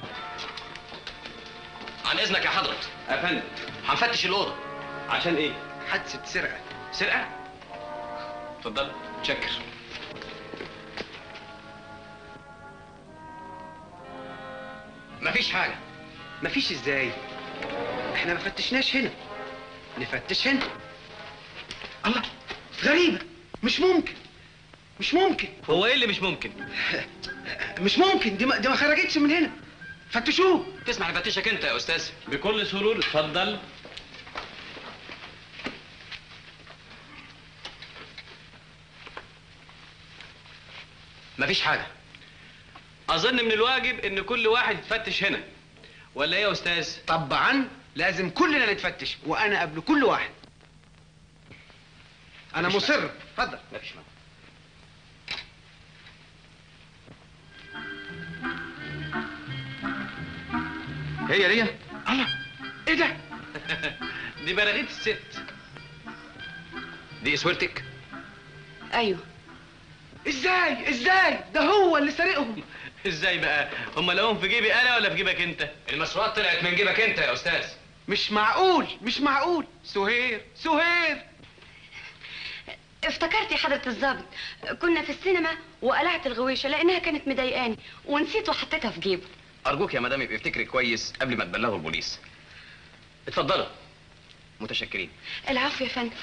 عن اذنك يا حضرة. يا فندم، هنفتش الاوضه. عشان ايه؟ حادثه سرقه. سرقه؟ اتفضل. متشكر. مفيش حاجه. مفيش ازاي؟ احنا ما فتشناش هنا، نفتش هنا. الله، غريبه. مش ممكن. هو ايه اللي مش ممكن؟ مش ممكن، دي ما خرجتش من هنا. فتشوه. تسمح نفتشك انت يا استاذ؟ بكل سرور، اتفضل. مفيش حاجه. اظن من الواجب ان كل واحد يتفتش هنا، ولا ايه يا استاذ؟ طبعا لازم كلنا نتفتش، وانا قبل كل واحد. انا مصر. اتفضل. مفيش مانع. هي دي؟ الله، ايه ده؟ دي براغيث الست. دي اسورتك؟ ايوه. ازاي؟ ده هو اللي سارقهم. ازاي بقى؟ هم لقوهم في جيبي انا ولا في جيبك انت؟ المسروقات طلعت من جيبك انت يا استاذ. مش معقول. سهير. افتكرت يا حضرة الظابط، كنا في السينما وقلعت الغويشه لانها كانت مضايقاني ونسيت وحطيتها في جيبه. ارجوك يا مدام يبقى افتكري كويس قبل ما تبلغوا البوليس. اتفضلوا. متشكرين. العفو يا فندم.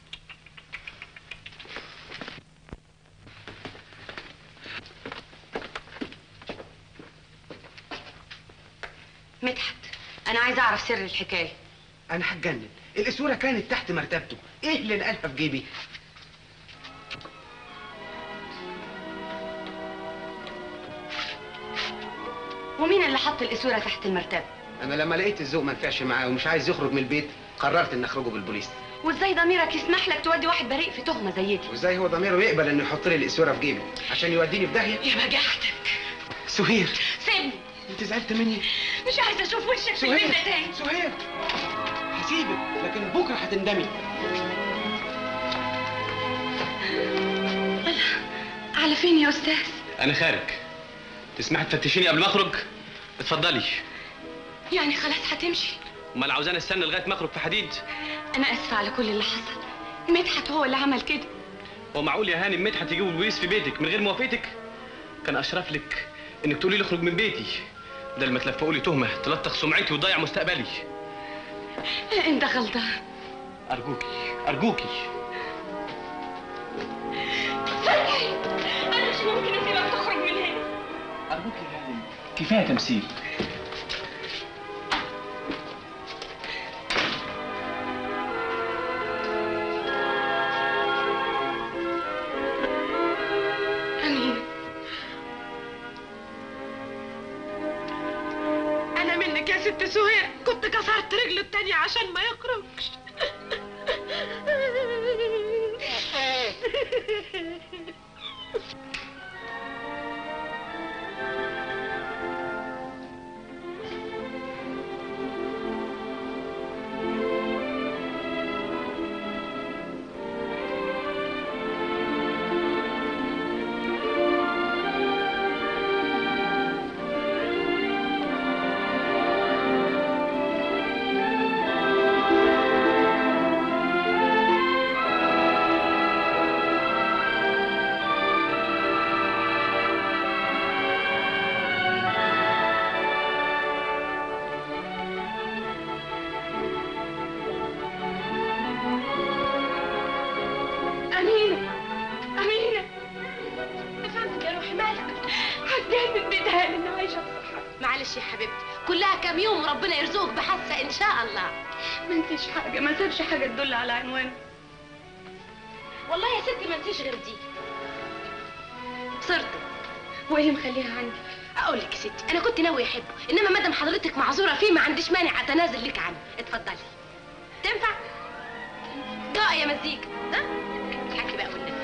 مدحت، انا عايزه اعرف سر الحكايه. انا هتجنن. الاسوره كانت تحت مرتبته، ايه اللي نقلها في جيبي؟ ومين اللي حط الاسوره تحت المرتبه؟ انا لما لقيت الذوق ما نفعش معاه ومش عايز يخرج من البيت، قررت ان اخرجه بالبوليس. وازاي ضميرك يسمح لك تودي واحد بريء في تهمه زي دي؟ وازاي هو ضميره يقبل انه يحط لي الاسوره في جيبي عشان يوديني في داهيه؟ يا بجحتك. سهير، سيبني. انت زعلت مني؟ مش عايزه اشوف وشك في البيت ده تاني. سهير، هسيبك لكن بكره هتندمي. على فين يا استاذ؟ انا خارج. تسمحي تفتشيني قبل ما اخرج؟ اتفضلي. يعني خلاص هتمشي؟ امال عاوزاني استنى لغايه ما اخرج في حديد؟ انا اسفه على كل اللي حصل. مدحت هو اللي عمل كده. هو معقول يا هانم مدحت يجيبوا البوليس في بيتك من غير موافقتك؟ كان اشرف لك انك تقولي لي اخرج من بيتي بدل ما تلفقوا لي تهمه تلطخ سمعتي وتضيع مستقبلي. انت غلطان. ارجوكي ارجوكي. فتحي، انا مش ممكن اسيبك تخرج من هنا. ارجوكي يا هانم، كفايه تمثيل. أنا منك يا ست سهير كنت كسرت رجله التانية عشان ما يخرجش. معلش يا حبيبتي، كلها كام يوم وربنا يرزقك بحادثه ان شاء الله. ما انتش حاجه، ما سابش حاجه تدل على عنوانه. والله يا ستي ما انتيش غير دي صرت. وايه اللي مخليها عندي؟ اقول لك يا ستي، انا كنت ناوي احبه، انما مادام حضرتك معذوره فيه ما عنديش مانع اتنازل لك عنه. اتفضلي. تنفع؟ جاء يا مزيكا. ها؟ اضحكي بقى والنبي.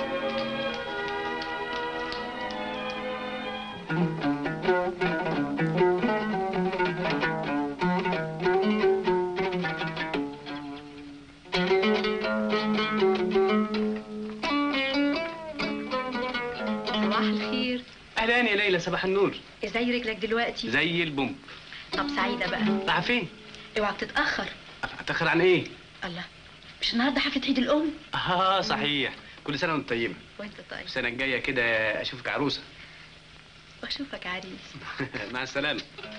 صباح الخير. اهلا يا ليلى، صباح النور. ازاي رجلك دلوقتي؟ زي البومب. طب سعيده بقى. رايحه فين؟ اوعى تتاخر. اتاخر عن ايه؟ الله، مش النهارده حفله عيد الام؟ صحيح. كل سنه وانت طيبه. وانت طيب. السنه الجايه كده اشوفك عروسه. واشوفك عريس. مع السلامه.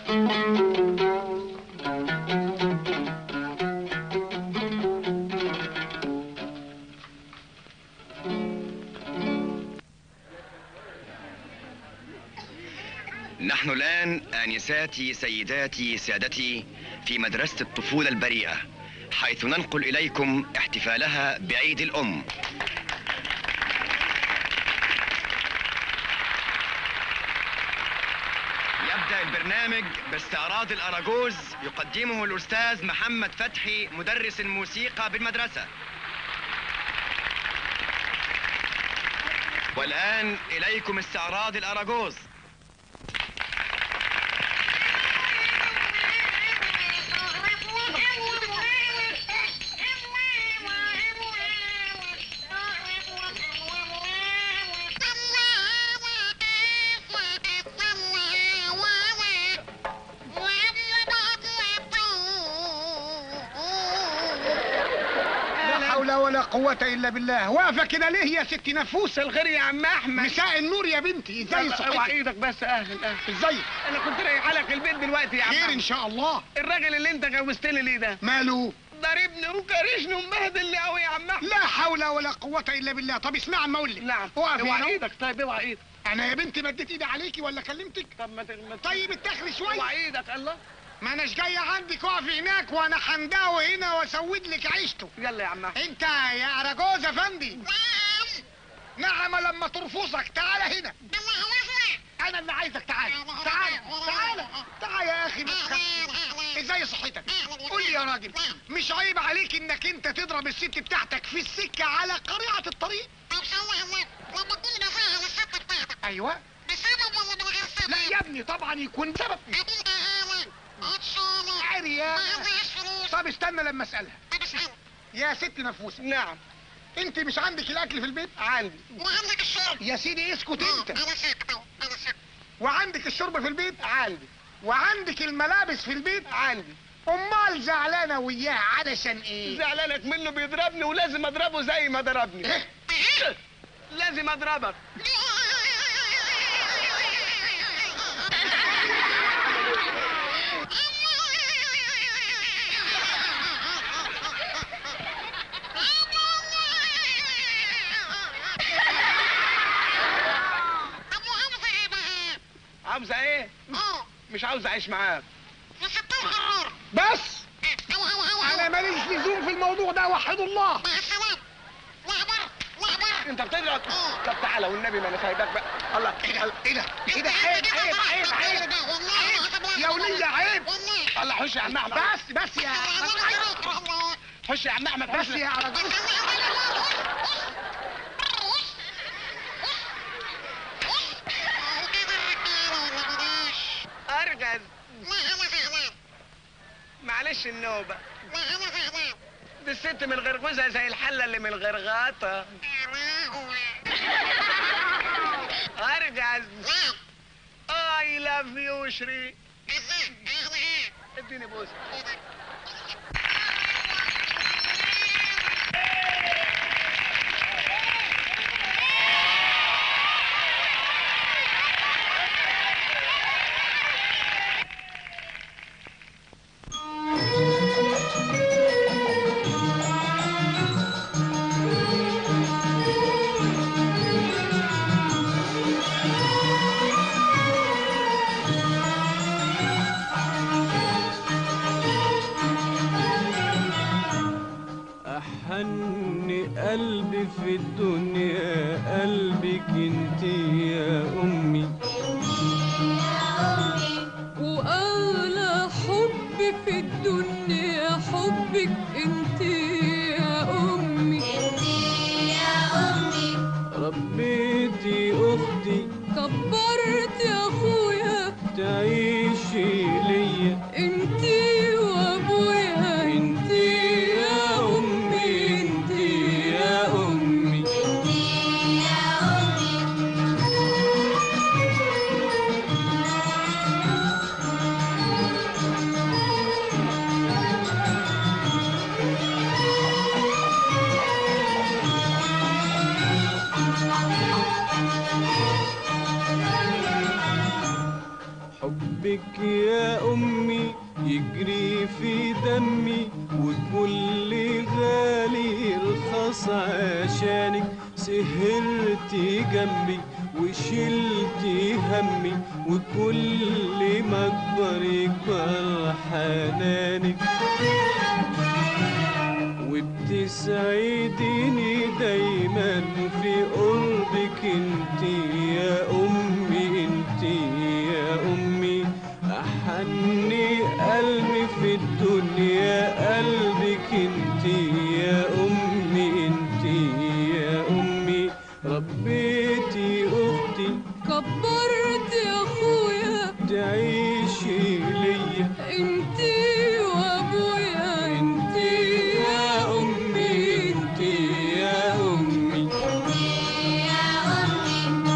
نحن الآن آنساتي سيداتي سادتي في مدرسة الطفولة البريئة، حيث ننقل إليكم احتفالها بعيد الأم. يبدأ البرنامج باستعراض الأراجوز يقدمه الأستاذ محمد فتحي مدرس الموسيقى بالمدرسة. والآن إليكم استعراض الأراجوز. ولا قوة إلا بالله. واقفة كده ليه يا ستي نفوس؟ الخير يا عم أحمد. مساء النور يا بنتي، ازاي صحتك؟ اوعى ايدك بس. اهلا ازيك؟ انا كنت رايح لك البيت دلوقتي يا عم. خير ان شاء الله. الراجل اللي انت جوزتني ليه ده ماله؟ ضاربني وكرشني ومبهدلني قوي يا عم أحمد. لا حول ولا قوة إلا بالله. طب اسمع عم اقول لك. نعم. اوعى ايدك. طيب اوعى ايدك. انا يا بنتي مديت ايدي عليكي ولا كلمتك؟ طب ما طيب اتاخري شويه. اوعى ايدك. الله، ما اناش جايه عندك. اقفي هناك وانا هنداوي هنا واسود لك عيشته. يلا يا عم أحمد. انت يا اراجوز افندي. نعم لما ترفضك تعالى هنا. انا اللي عايزك. تعالى تعالى تعالى تعالى يا اخي. ازاي صحتك؟ قول لي يا راجل، مش عيب عليك انك انت تضرب الست بتاعتك في السكه على قريعه الطريق؟ ايوه. بسبب ولا من غير سبب؟ لا يا ابني طبعا يكون سبب. عريان. طب استنى لما اسالها. يا ست نفوسه. نعم. انت مش عندك الاكل في البيت؟ عندي. وعندك الشرب؟ يا سيدي اسكت انت. انا ساكت اهو، انا ساكت. وعندك الشرب في البيت؟ عندي. وعندك الملابس في البيت؟ عندي. امال زعلانه وياه علشان ايه؟ زعلانك منه بيضربني ولازم اضربه زي ما ضربني. إيه؟ لازم اضربك. عاوزة ايه؟ مش عاوز اعيش معاك. بس انا ماليش لزوم في الموضوع ده، وحد الله. انت بتضرب؟ طب تعالى والنبي ما انا سايبك بقى. الله ايه ده؟ ايه ده؟ عيب عيب عيب عيب يا ولية، عيب. الله حش يا عم احمد. بس يا حش يا عم احمد. بس يا رجل. ارجز. معلش النوبة. دي الست من غرغوزها زي الحلة اللي من الغرغاطة. ارجز. I love you شري. اديني بوسة. أحني قلبي في الدنيا قلبك انت يا أمي، وأغلى حب في الدنيا حبك انت يا أمي، انت يا أمي. ربيتي أختي كبرت يا أخويا تعيشي ليا انت وأبويا، انت يا أمي، انت يا أمي، انت يا أمي. حبك يا أمي يجري في دمي، وكل غالي يرخص عشانك. سهرتي جنبي وشلتي همي، وكل ما اكبر يكبر حنانك. وبتسعديني دايما في قربك انت يا أمي، انت يا أمي. أحني قلبي في الدنيا قلبك انت يا أمي، انت يا أمي. ربيتي أختي كبرت يا أخويا تعيشي ليا انت وأبويا، انت يا أمي، انت يا أمي، انت يا أمي.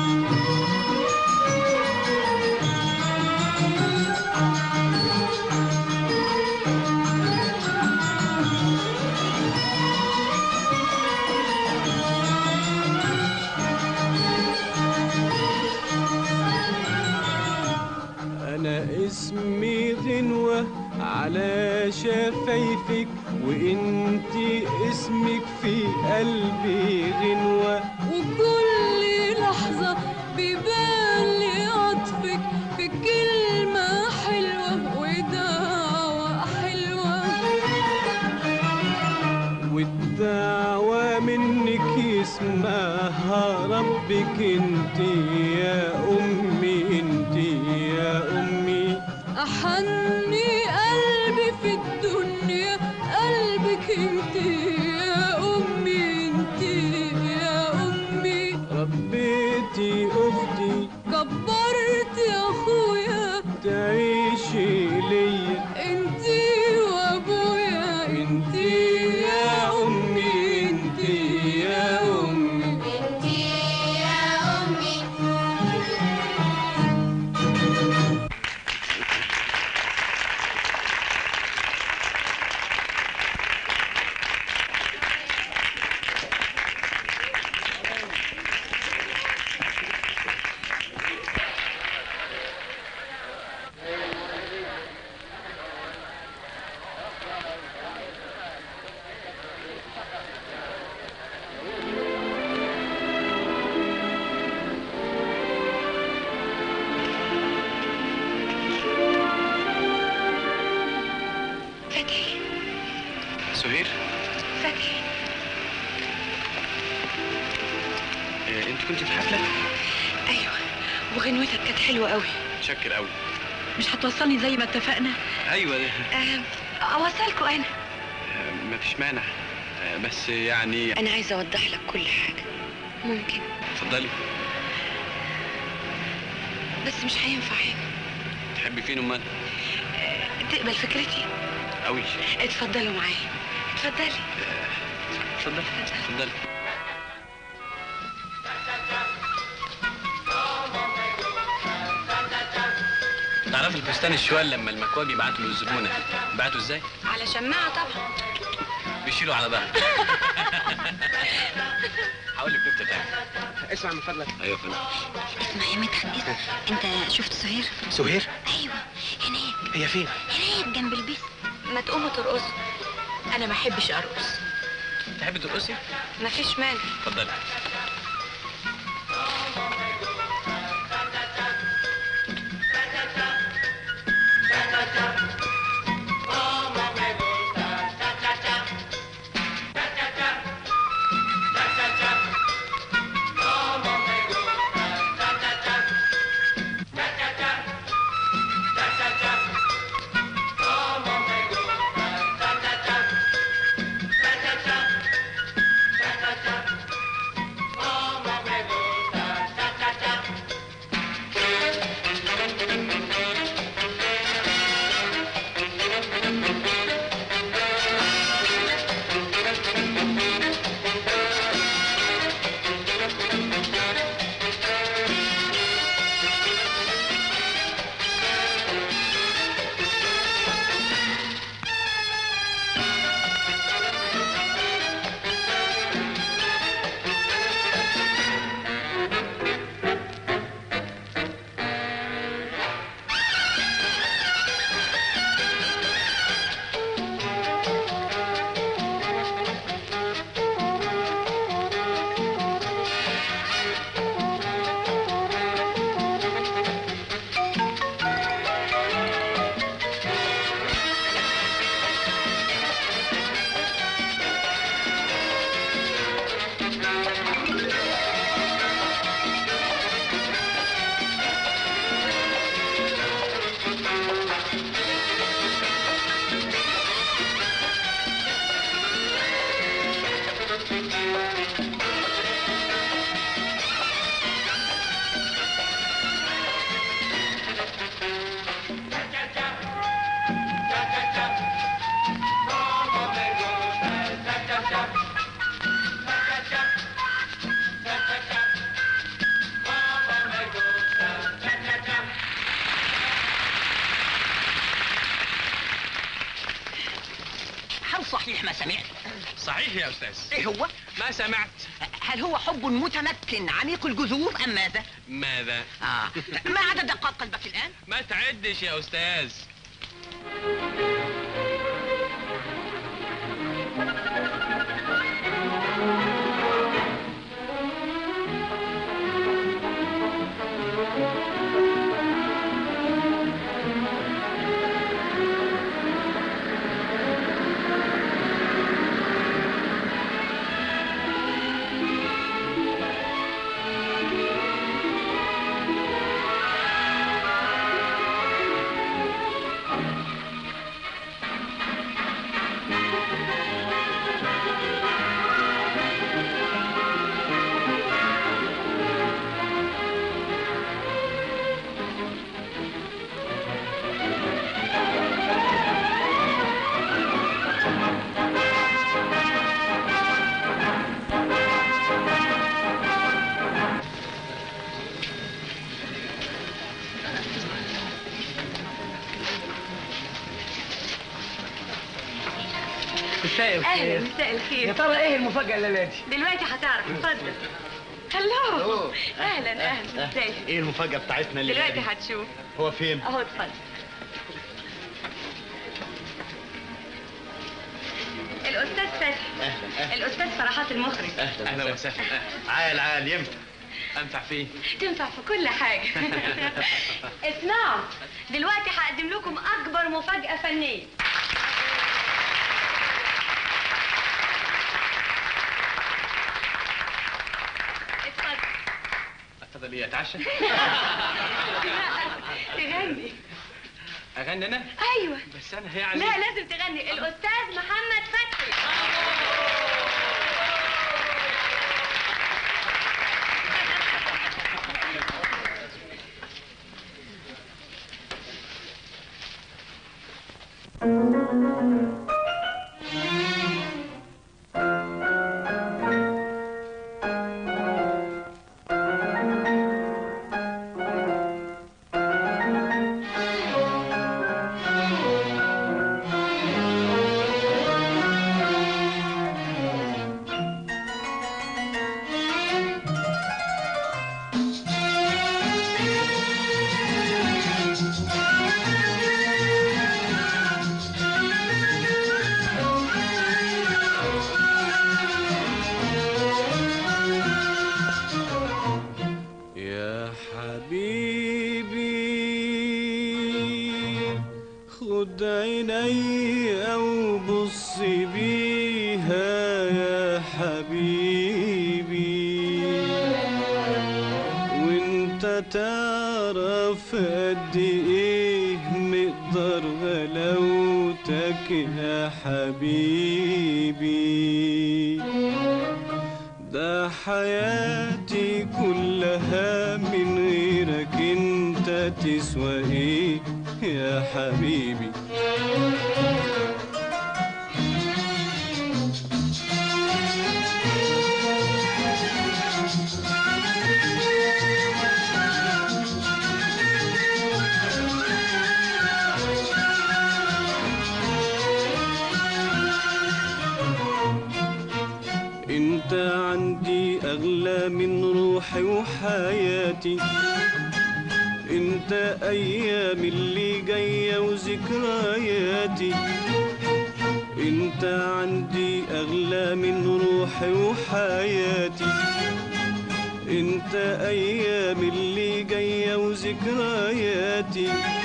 أنا اسمي غنوة على شفايفك، وإنتي اسمك في قلبي غنوة. وكل لحظة بيبان لي عطفك في كلمة حلوة ودعوة حلوة. والدعوة منك يسمعها ربك انت يا أمي، انت يا أمي. أحني قلبي انت كنت في حفله؟ ايوه، وغنوتك كانت حلوه قوي. متشكر قوي. مش هتوصلني زي ما اتفقنا؟ ايوه. اوصلكوا انا. مفيش مانع، بس يعني انا عايزه اوضح لك كل حاجه. ممكن؟ اتفضلي. بس مش هينفع هنا. تحبي فين امال؟ تقبل فكرتي؟ قوي. اتفضلوا معايا. اتفضلي. اتفضلي. اتفضلي. تعرف الفستان الشوال لما المكواج بيبعتوا للزبونه بيبعتوا ازاي؟ على شماعه طبعا. بيشيلوا على ظهر. هقول لك نكته تاني. اسمع من فضلك. ايوه فندم. اسمع يا مدحت، انت شفت سهير؟ سهير؟ ايوه هناك. هي فين؟ هناك جنب البيت. ما تقوموا ترقصوا. انا ما احبش ارقص. تحبي ترقصي؟ مفيش مانع. اتفضلي. صحيح ما سمعت؟ صحيح يا استاذ. ايه هو؟ ما سمعت. هل هو حب متمكن عميق الجذور ام ماذا؟ ماذا؟ ما عدد دقات قلبك الان؟ ما تعدش يا استاذ. اهلا، مساء الخير. يا ترى ايه المفاجأة الليلة دي؟ دلوقتي هتعرف. اتفضل. هلو. اهلا اهلا. ازيك؟ ايه المفاجأة بتاعتنا اللي دلوقتي هتشوف. هو فين؟ اهو اتفضل. الاستاذ فتحي. اهلا. الاستاذ فرحات المخرج. اهلا وسهلا. عال ينفع. انفع فين؟ تنفع في كل حاجه. اسمعوا، دلوقتي هقدم لكم اكبر مفاجأة فنية. اتفضل. فضل ايه اتعشى؟ تغني. اغني انا؟ ايوه. بس انا يعني لا لازم تغني. الاستاذ محمد فتحي. خد عيني وبص بيها يا حبيبي، وانت تعرف قد ايه مقدار غلاوتك يا حبيبي. ده حياتي كلها من غيرك انت تسوى ايه يا حبيبي. انت عندي اغلى من روحي وحياتي، انت ايام اللي جايه وذكرياتي. انت عندي اغلى من روحي وحياتي، انت ايام اللي جايه وذكرياتي.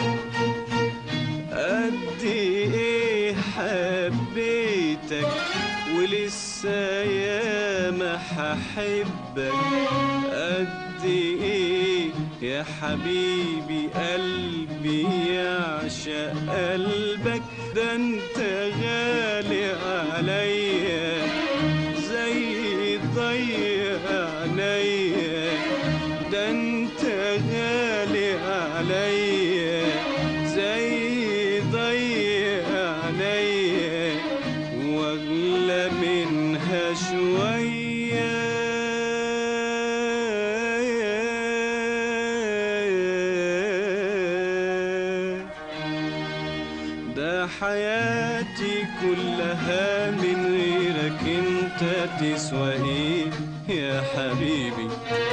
قد ايه حبيتك ولسه ياما هحبك. قد ايه يا حبيبي قلبي يعشق قلبك. ده انت غالي عليا زي ضي عينيا. ده انت غالي عليا زي ضي عينيا، واغلى منها شوية. ده حياتي كلها من غيرك انت تسوى ايه يا حبيبي.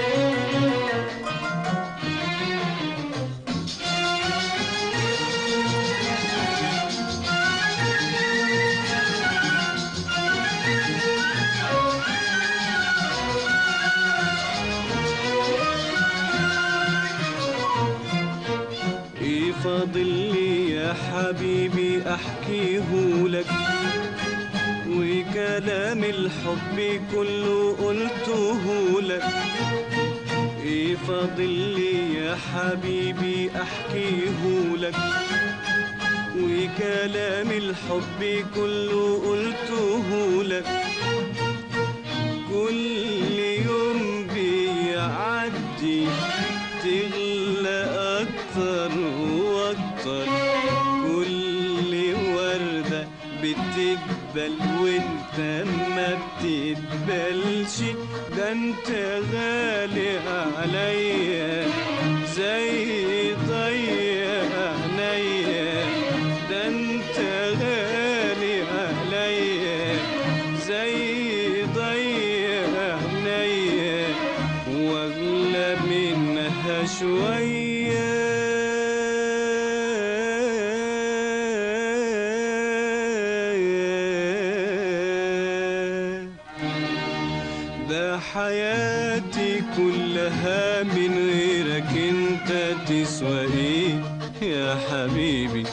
ايه فاضل لي يا حبيبي احكيهولك، وكلام الحب كله قلتهولك. ايه فاضل لي يا حبيبي احكيهولك، وكلام الحب كله قلتهولك. كل يوم بيعدي تغلى اكتر واكتر. كل وردة بتقبل وانت ما بتقبلش. ده انت غالي عليا زي ضي عينيا. ده انت غالي عليا زي ضي عينيا، واغلى منها شوية. ده حياتي كلها من غيرك انت تسوى ايه يا حبيبي.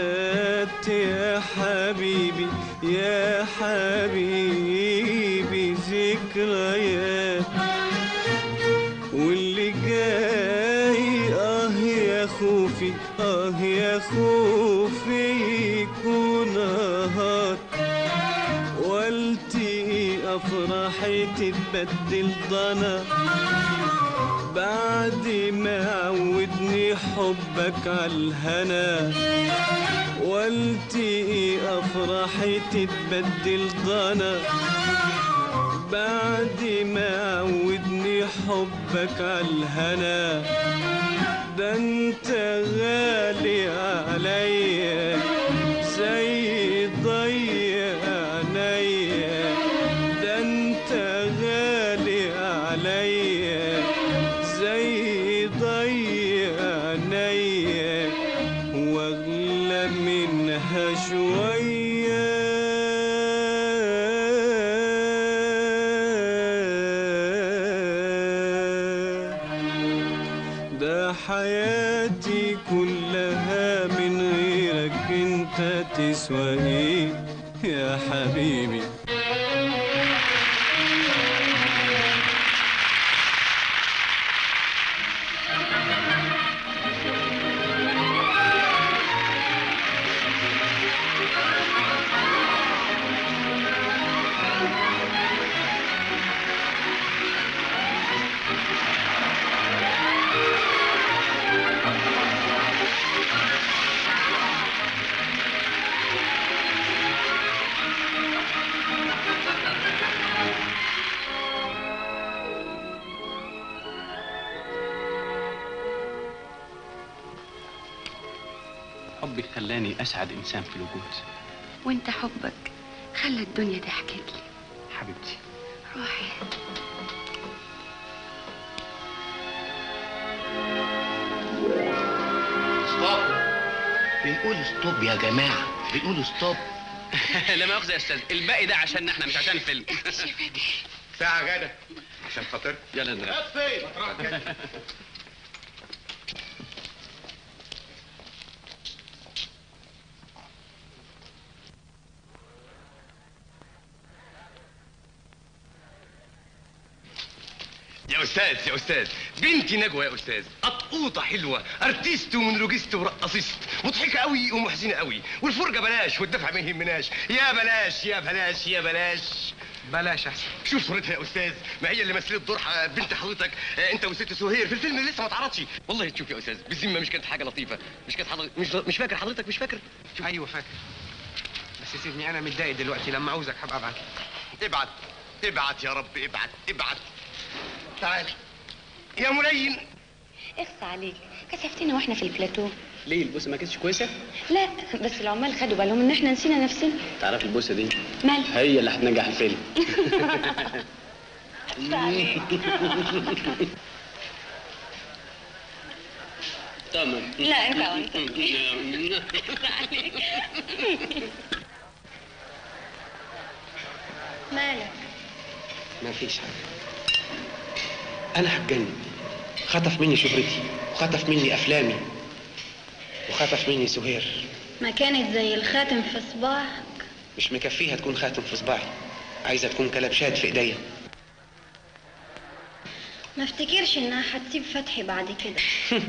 ذكريات يا حبيبي يا حبيبي ذكريات، واللي جاي يا خوفي يا خوفي يكون نهار، والتقي افراحي تتبدل ضنا بعد ما عودني حبك عالهنا، والتقي افراحي تتبدل ضنا بعد ما عودني حبك عالهنا. ده انت غالي عليا زي ضي عينيا، ده انت غالي عليا زي ضي عينيا، واغلى منها شوية. ده حياتي كلها من غيرك انت تسوى ايه يا حبيبي. حبك خلاني اسعد انسان في الوجود. وانت حبك خلى الدنيا ضحكت لي. حبيبتي روحي. ستوب. بنقول ستوب يا جماعه، بنقول ستوب. لا مؤاخذة يا استاذ، الباقي ده عشان احنا مش عشان الفيلم. ساعه غدا عشان خاطر. يلا نتغدى. فين؟ يا استاذ يا استاذ، بنتي نجوى يا استاذ، قطقوطه حلوه، ارتيست ومونولوجيست ورقصيست، مضحكه قوي ومحزنه قوي، والفرجه بلاش والدفع ما يهمناش، يا بلاش يا بلاش يا بلاش. بلاش احسن. شوف صورتها يا استاذ، ما هي اللي مثلت دور بنت حضرتك انت وست سهير في الفيلم اللي لسه ما اتعرضش. والله تشوف يا استاذ بالذمه مش كانت حاجه لطيفه، مش كانت حضرتك مش فاكر حضرتك مش فاكر؟ ايوه فاكر، بس سيبني انا متضايق دلوقتي، لما عاوزك هبقى ابعت. ابعت ابعت يا رب ابعت ابعت. تعال يا ملين. اخس عليك، كسفتنا واحنا في البلاتو. ليه البوسه ما كانتش كويسه؟ لا بس العمال خدوا بالهم ان احنا نسينا نفسنا. تعرفي البوسه دي مالها؟ هي اللي هتنجح الفيلم. تمام. لا انت وانت. مالك؟ ما فيش حاجه، انا هتجنن. خطف مني شهرتي، وخطف مني افلامي، وخطف مني سهير. ما كانت زي الخاتم في صباعك. مش مكفيها تكون خاتم في صباعي، عايزه تكون كلبشات في ايديا. ما افتكرش انها هتسيب فتحي بعد كده.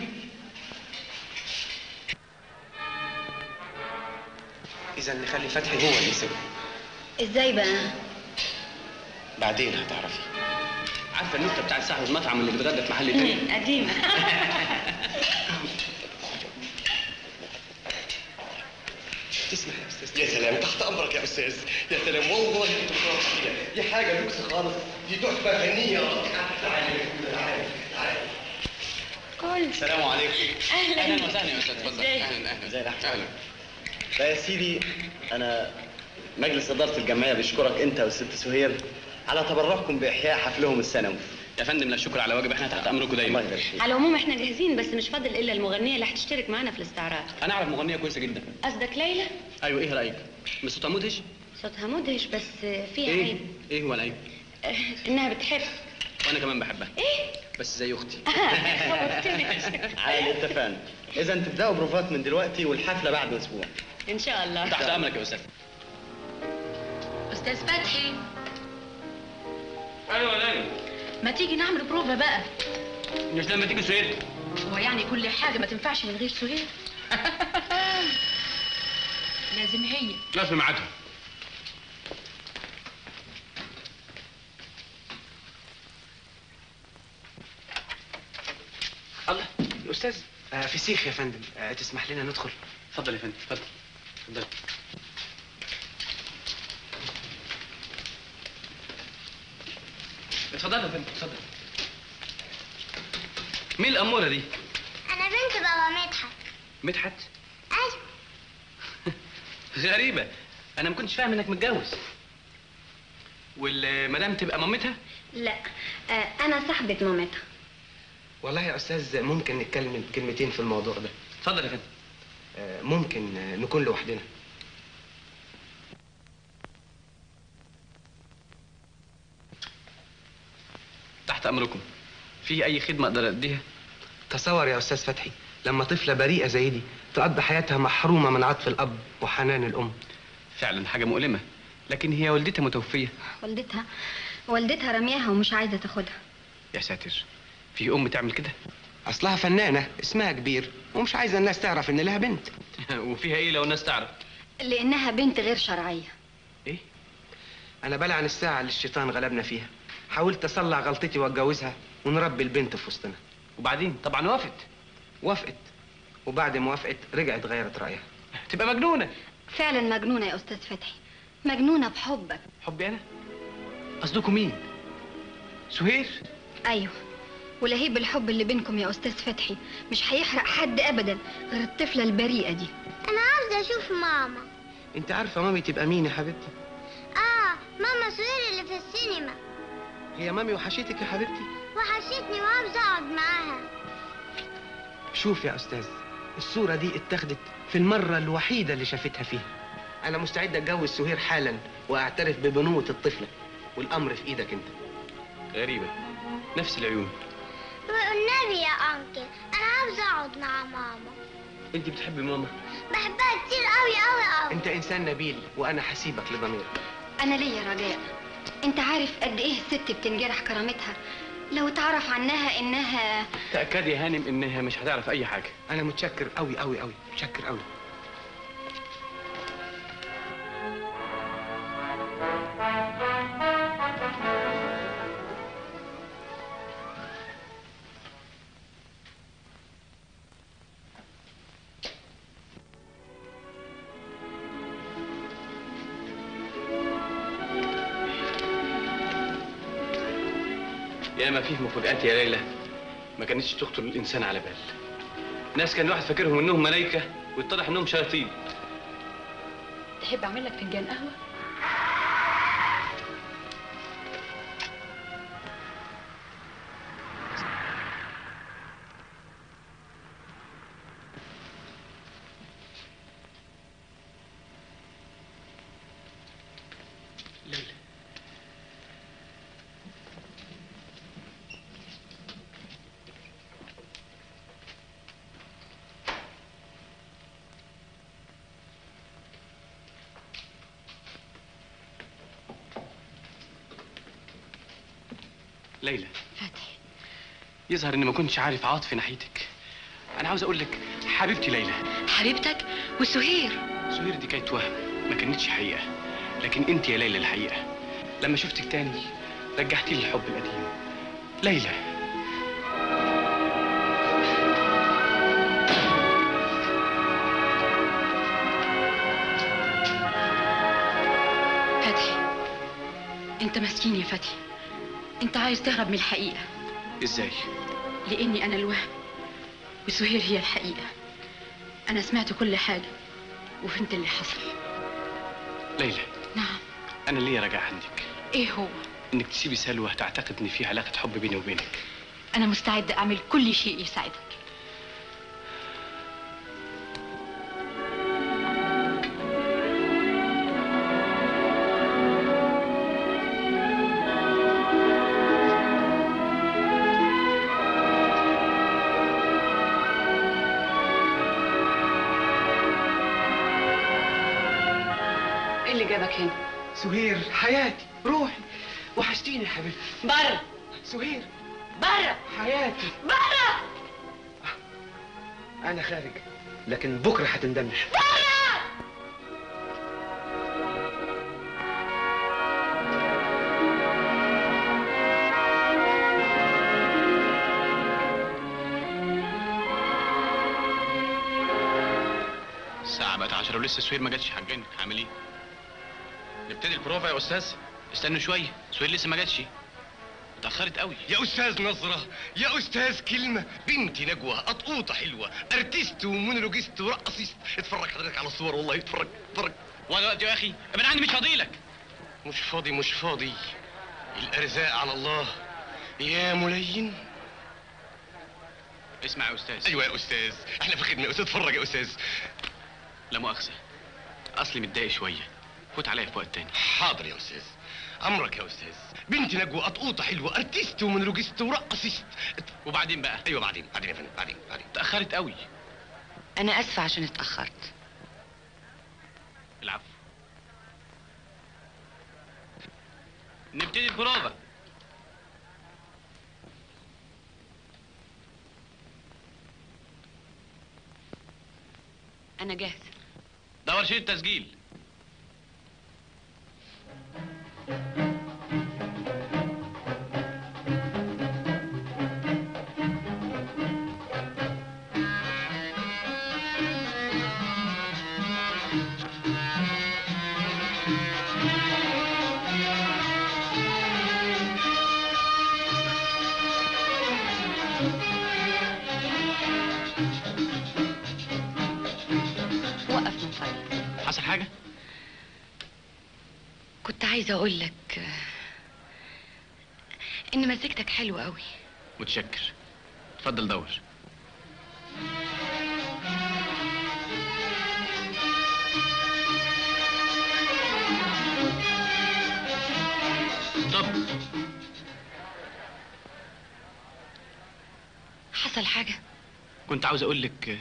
اذا نخلي فتحي هو اللي يسوي. ازاي بقى؟ بعدين هتعرفي. عارفه النكته بتاعت صاحب المطعم اللي بيتغدى في محل تاني؟ قديمه. تسمح يا استاذ؟ يا سلام، تحت امرك يا استاذ، يا سلام والله دي حاجه لوكس خالص، دي تحفه فنيه. تعالى تعالى. كل السلام عليكم. اهلا وسهلا يا استاذ، اتفضل. اهلا اهلا. ازي احمد؟ اهلا. يا سيدي، انا مجلس اداره الجمعيه بيشكرك انت والست سهير على تبرعكم باحياء حفلهم السنوي. يا فندم لا شكر على واجب، احنا تحت امركم دايما. الله يبارك فيك. على العموم احنا جاهزين، بس مش فاضل الا المغنيه اللي هتشترك معانا في الاستعراض. انا اعرف مغنيه كويسه جدا. قصدك ليلى؟ ايوه، ايه رايك؟ مش صوتها مدهش؟ صوتها مدهش بس فيها ايه؟ عيب. ايه هو العيب؟ انها بتحب. وانا كمان بحبها. ايه؟ بس زي اختي. عادي اتفقنا. اذا تبداوا بروفات من دلوقتي والحفله بعد اسبوع. ان شاء الله. تحت امرك يا استاذ. استاذ فتحي، ايوه ليلى. ما تيجي نعمل بروفا بقى؟ مش لما تيجي سهير؟ هو يعني كل حاجه ما تنفعش من غير سهير؟ لازم هي. لازم معاها. الله يا استاذ، فسيخ يا فندم، تسمح لنا ندخل؟ اتفضل يا فندم، اتفضل. اتفضل. اتفضل يا فندم، اتفضل. مين الأمورة دي؟ انا بنت بابا مدحت. مدحت؟ ايوه. غريبة، أنا ما كنتش فاهم إنك متجوز. والمدام تبقى مامتها؟ لا، انا صاحبة مامتها. والله يا استاذ ممكن نتكلم كلمتين في الموضوع ده. اتفضل يا فندم. ممكن نكون لوحدنا. تحت أمركم. في أي خدمة أقدر أديها؟ تصور يا استاذ فتحي لما طفلة بريئة زي دي تقضي حياتها محرومة من عطف الأب وحنان الأم. فعلا حاجة مؤلمة، لكن هي والدتها متوفية. والدتها رمياها ومش عايزة تاخدها. يا ساتر، في أم تعمل كده؟ أصلها فنانة اسمها كبير ومش عايزة الناس تعرف إن لها بنت. وفيها إيه لو الناس تعرف؟ لأنها بنت غير شرعية. إيه؟ أنا بلعن الساعة اللي الشيطان غلبنا فيها. حاولت أصلح غلطتي وأتجوزها ونربي البنت في وسطنا. وبعدين طبعا وافقت. وبعد ما وافقت رجعت غيرت رأيها. تبقى مجنونة. فعلا مجنونة يا أستاذ فتحي، مجنونة بحبك. حبي أنا؟ قصدكم مين؟ سهير؟ أيوه، ولهيب الحب اللي بينكم يا أستاذ فتحي مش هيحرق حد أبدا غير الطفلة البريئة دي. انا عاوزة اشوف ماما. أنت عارفة مامي تبقى مين يا حبيبتي؟ ماما سهير اللي في السينما. هي مامي وحشتك يا حبيبتي؟ وحشتني وعاوزة اقعد معاها. شوف يا أستاذ، الصورة دي اتاخدت في المرة الوحيدة اللي شافتها فيها. أنا مستعد أتجوز سهير حالا وأعترف ببنوة الطفلة، والأمر في إيدك أنت. غريبة، نفس العيون. والنبي يا أنكل أنا عاوزة أقعد مع ماما. أنت بتحبي ماما؟ بحبها كتير أوي أوي أوي. أنت إنسان نبيل وأنا هسيبك لضميرك. أنا ليا رجاء. أنت عارف قد إيه الست بتنجرح كرامتها لو تعرف عنها إنها. تأكد يا هانم إنها مش هتعرف أي حاجة. أنا متشكر أوي أوي أوي، متشكر أوي. يا ما فيه مفاجآت يا ليلى ما كانتش تخطر الإنسان على بال. ناس كان الواحد فاكرهم إنهم ملايكة واتضح إنهم شياطين. تحب أعمل لك فنجان قهوة؟ ليلى. فتحي. يظهر إني ما كنتش عارف عاطفي ناحيتك. أنا عاوز أقول لك حبيبتي ليلى. حبيبتك؟ وسهير؟ سهير دي كانت وهم، ما كانتش حقيقة. لكن أنت يا ليلى الحقيقة. لما شفتك تاني رجعتي لي الحب القديم. ليلى. فتحي، أنت مسكين يا فتحي. أنت عايز تهرب من الحقيقة. إزاي؟ لأني أنا الوهم وسهير هي الحقيقة. أنا سمعت كل حاجة وفهمت اللي حصل. ليلى. نعم. أنا ليا رجاء عندك. إيه هو؟ إنك تسيبي سلوى تعتقد إن في علاقة حب بيني وبينك. أنا مستعدة أعمل كل شيء يساعدك. ايه اللي جابك هنا؟ سهير حياتي روحي وحشتيني يا حبيبتي. بره. سهير بره. حياتي بره. انا خارج لكن بكره هتندمي. الساعة بقت 10 ولسه سهير ما جاتش. هتجنن. هعمل ايه؟ نبتدي البروفا يا استاذ. استنوا شوية، سهير لسه ما جاتش. اتأخرت قوي. يا استاذ نظرة، يا استاذ كلمة، بنتي نجوى قطقوطة حلوة، ارتيست ومونولوجيست ورقصيست. اتفرج حضرتك على الصور والله، اتفرج. وانا وقت يا اخي ابن عندي مش فاضيلك. مش فاضي. الارزاق على الله يا ملين. اسمع يا استاذ. ايوه يا استاذ، احنا في خدمة يا استاذ. اتفرج يا استاذ. لا مؤاخذة، اصلي متضايق شوية، فوت عليا في وقت تاني. حاضر يا استاذ، امرك يا استاذ. بنتي نجوى قطقوطة حلوة، ارتيست ومونولوجيست ورقصيست. وبعدين بقى؟ ايوه بعدين يا فندم، بعدين. اتأخرت قوي. انا اسفة عشان اتأخرت. العفو. نبتدي البروفا. انا جاهزة. دور شيل التسجيل. وقف من فضلك. حصل حاجة؟ كنت عايزة اقول لك ان مزيكتك حلوة قوي. متشكر. اتفضل دور. طب حصل حاجة؟ كنت عاوز اقول لك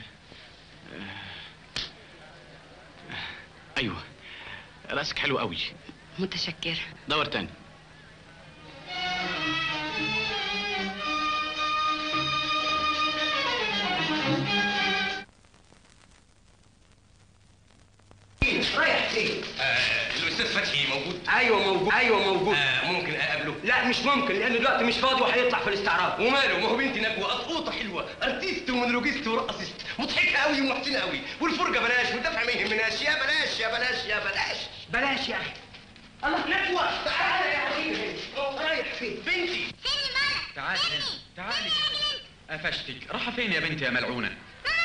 ايوه راسك حلو قوي. متشكرة. دور تاني. رايح فين؟ الاستاذ فتحي موجود؟ ايوه موجود. ممكن اقابله؟ لا مش ممكن، لانه دلوقتي مش فاضي وهيطلع في الاستعراض. وماله؟ ما هو بنتي نجوى قطقوطة حلوة، ارتيست ومونولوجيست ورقصيست، مضحكة قوي ومحسنة قوي، والفرجة بلاش والدفع ما يهمناش. يا بلاش يا بلاش يا بلاش. بلاش يا اخي. الله نجوى تعالى يا حبيبي. رايح فين؟ بنتي. تعالي تعالي. قفشتك. رايحة فين يا بنتي يا ملعونة؟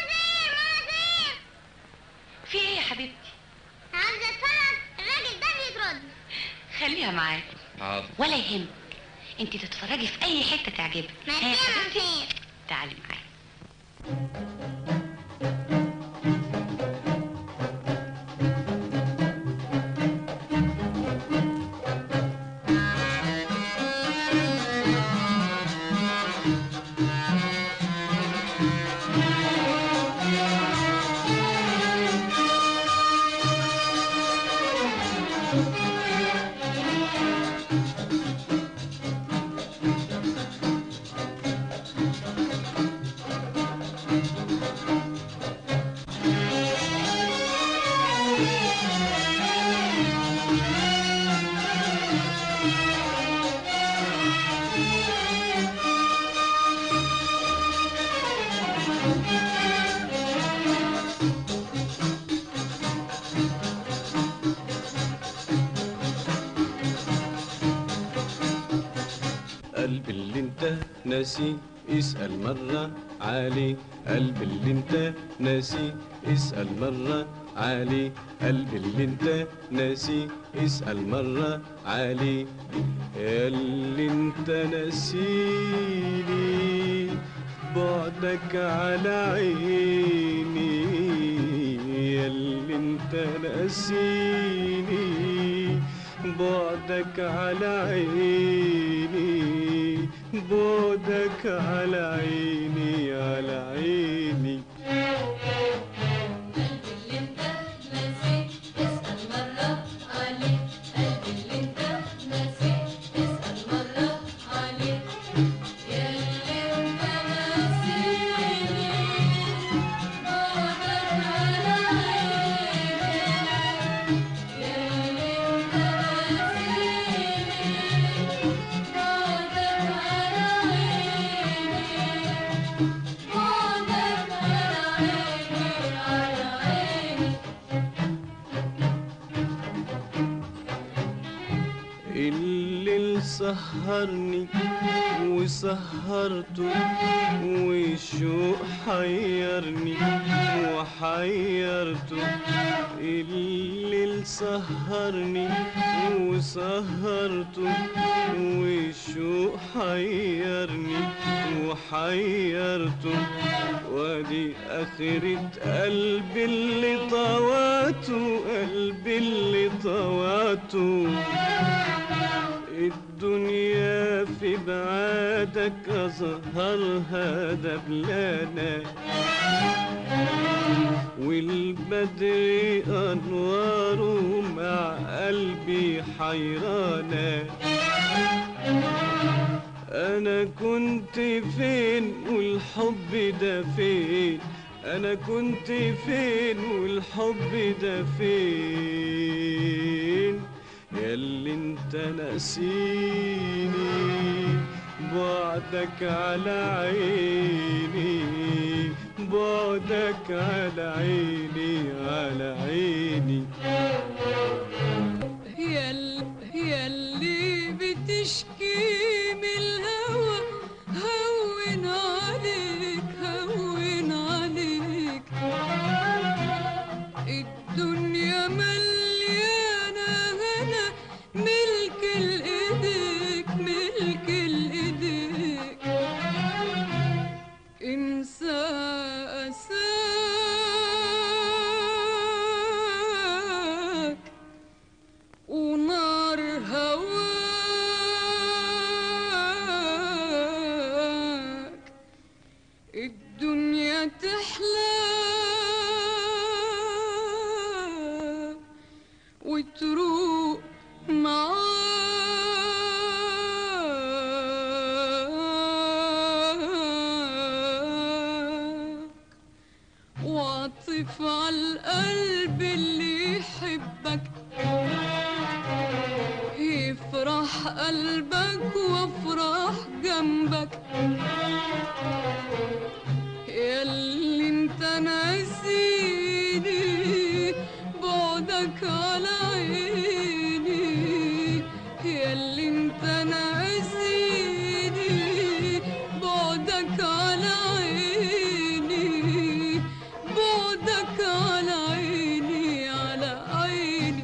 في ايه يا حبيبتي؟ عاوزة اتفرج، الراجل ده بيطرد. خليها معاك. حاضر. ولا يهمك، انت تتفرجي في اي حتة تعجبك. ها يا حبيبتي؟ تعالي معايا. قلب اللي انت ناسي اسأل مرة عليه، قلب اللي انت ناسي اسأل مرة عليه، قلب اللي انت ناسي اسأل مرة عليه. يا اللي انت ناسيني بعدك على عيني، يا اللي انت ناسيني بعدك على عيني، بعدك على عيني على عيني. قلبي اللي انت ناسي اسأل مرة سهرني وسهرته والشوق حيرني وحيرته. الليل سهرني وسهرته والشوق حيرني وحيرته. وادي آخرة قلبي اللي طواته، قلبي اللي طواته. الدنيا في بعادك أزهرها دبلانة، والبدر أنواره مع قلبي حيرانة. أنا كنت فين والحب ده فين؟ أنا كنت فين والحب ده فين؟ ياللي انت ناسيني بعدك على عيني، بعدك على عيني على عيني. ياللي بتشكي من الهوى هون عليك هون عليك. الدنيا مليانة هنا ملك الإيديك ملك الإيديك. انسى أساك ونار هواك. الدنيا تحلى وتروق معاك. وعطف على القلب اللي يحبك يفرح قلبك وافرح جنبك. ياللي انت ناسيني بعدك على عيني. ياللي انت ناسيني بعدك على عيني، بعدك على عيني على عيني.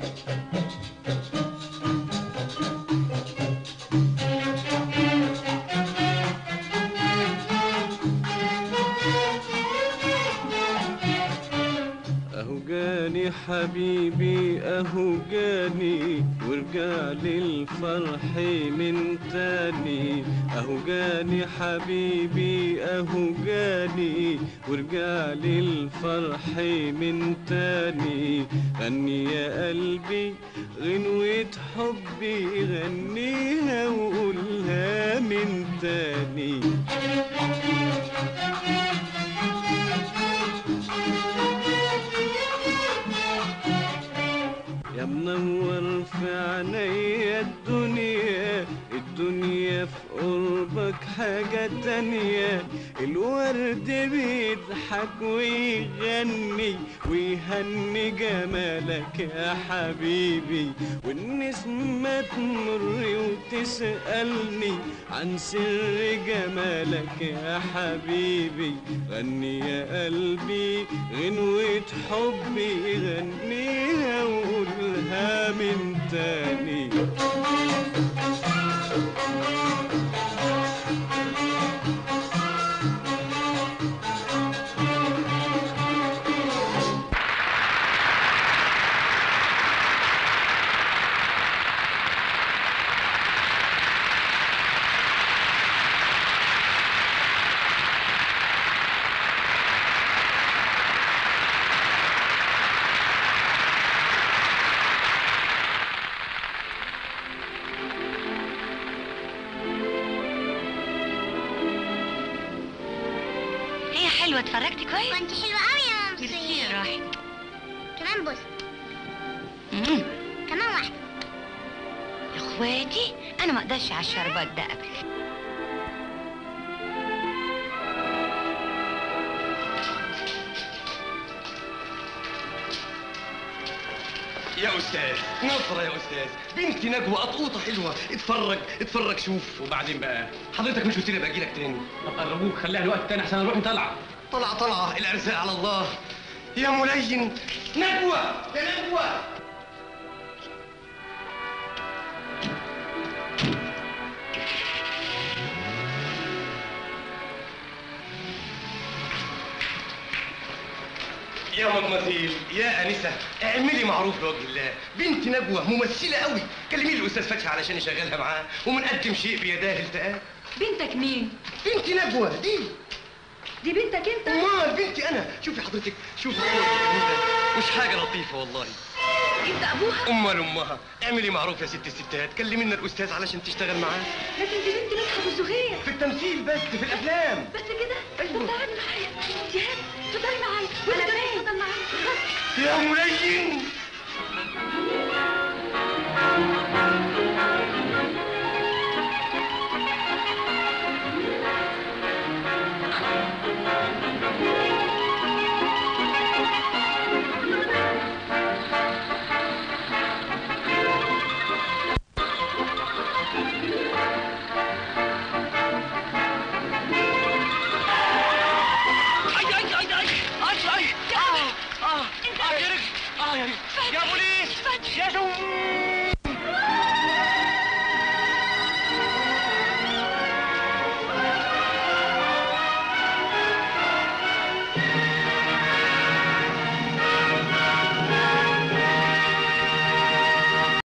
اهو جاني حبيبي اهو جاني ورجع لي الفرح من تاني. اهو جاني حبيبي اهو جاني ورجع لي الفرح من تاني. غني يا قلبي غنوة حبي غنيها وقولها من تاني. يا منور في عينيا الدنيا، الدنيا في قربك حاجة تانية. الورد بيضحك ويغني ويهني جمالك يا حبيبي. والنسمة تمر وتسألني عن سر جمالك يا حبيبي. غني يا قلبي غنوة حبي غنيها وقولها من تاني. حلوة اتفرجتي كويس؟ وانت حلوة قوي يا ماما. ميرسي يا روحي. كمان بص. كمان واحدة. يا اخواتي انا ما اقدرش على الشربات ده ابدا. يا استاذ نظرة يا استاذ، بنتي نجوى قطقوطة حلوة، اتفرج شوف. وبعدين بقى حضرتك مش قلت لي باجي لك تاني؟ طب قربوك خليها الوقت تاني عشان نروح نطلع. طلعة الارزاق على الله. يا ملين نجوى يا نجوى. يا مدمزيل يا انسه، اعملي معروف لوجه الله، بنتي نجوى ممثله قوي، كلمي الاستاذ فتحي علشان يشغلها معاه ومنقدم شيء بيداه التقاه. بنتك مين؟ بنتي نجوى دي بنتك انت؟ امال بنتي انا. شوفي حضرتك، شوفي مش حاجه لطيفه والله. انت ابوها؟ امال امها. اعملي معروف يا ست الستات، كلمي لنا الاستاذ علشان تشتغل معاه. لكن دي بنت مدحت الزهير. في التمثيل بس، في الافلام بس كده؟ ايوه. تعالي معايا جهاد، اتفضلي معايا. وانا كمان اتفضل معايا. يا ملين. يا بوليس يا شو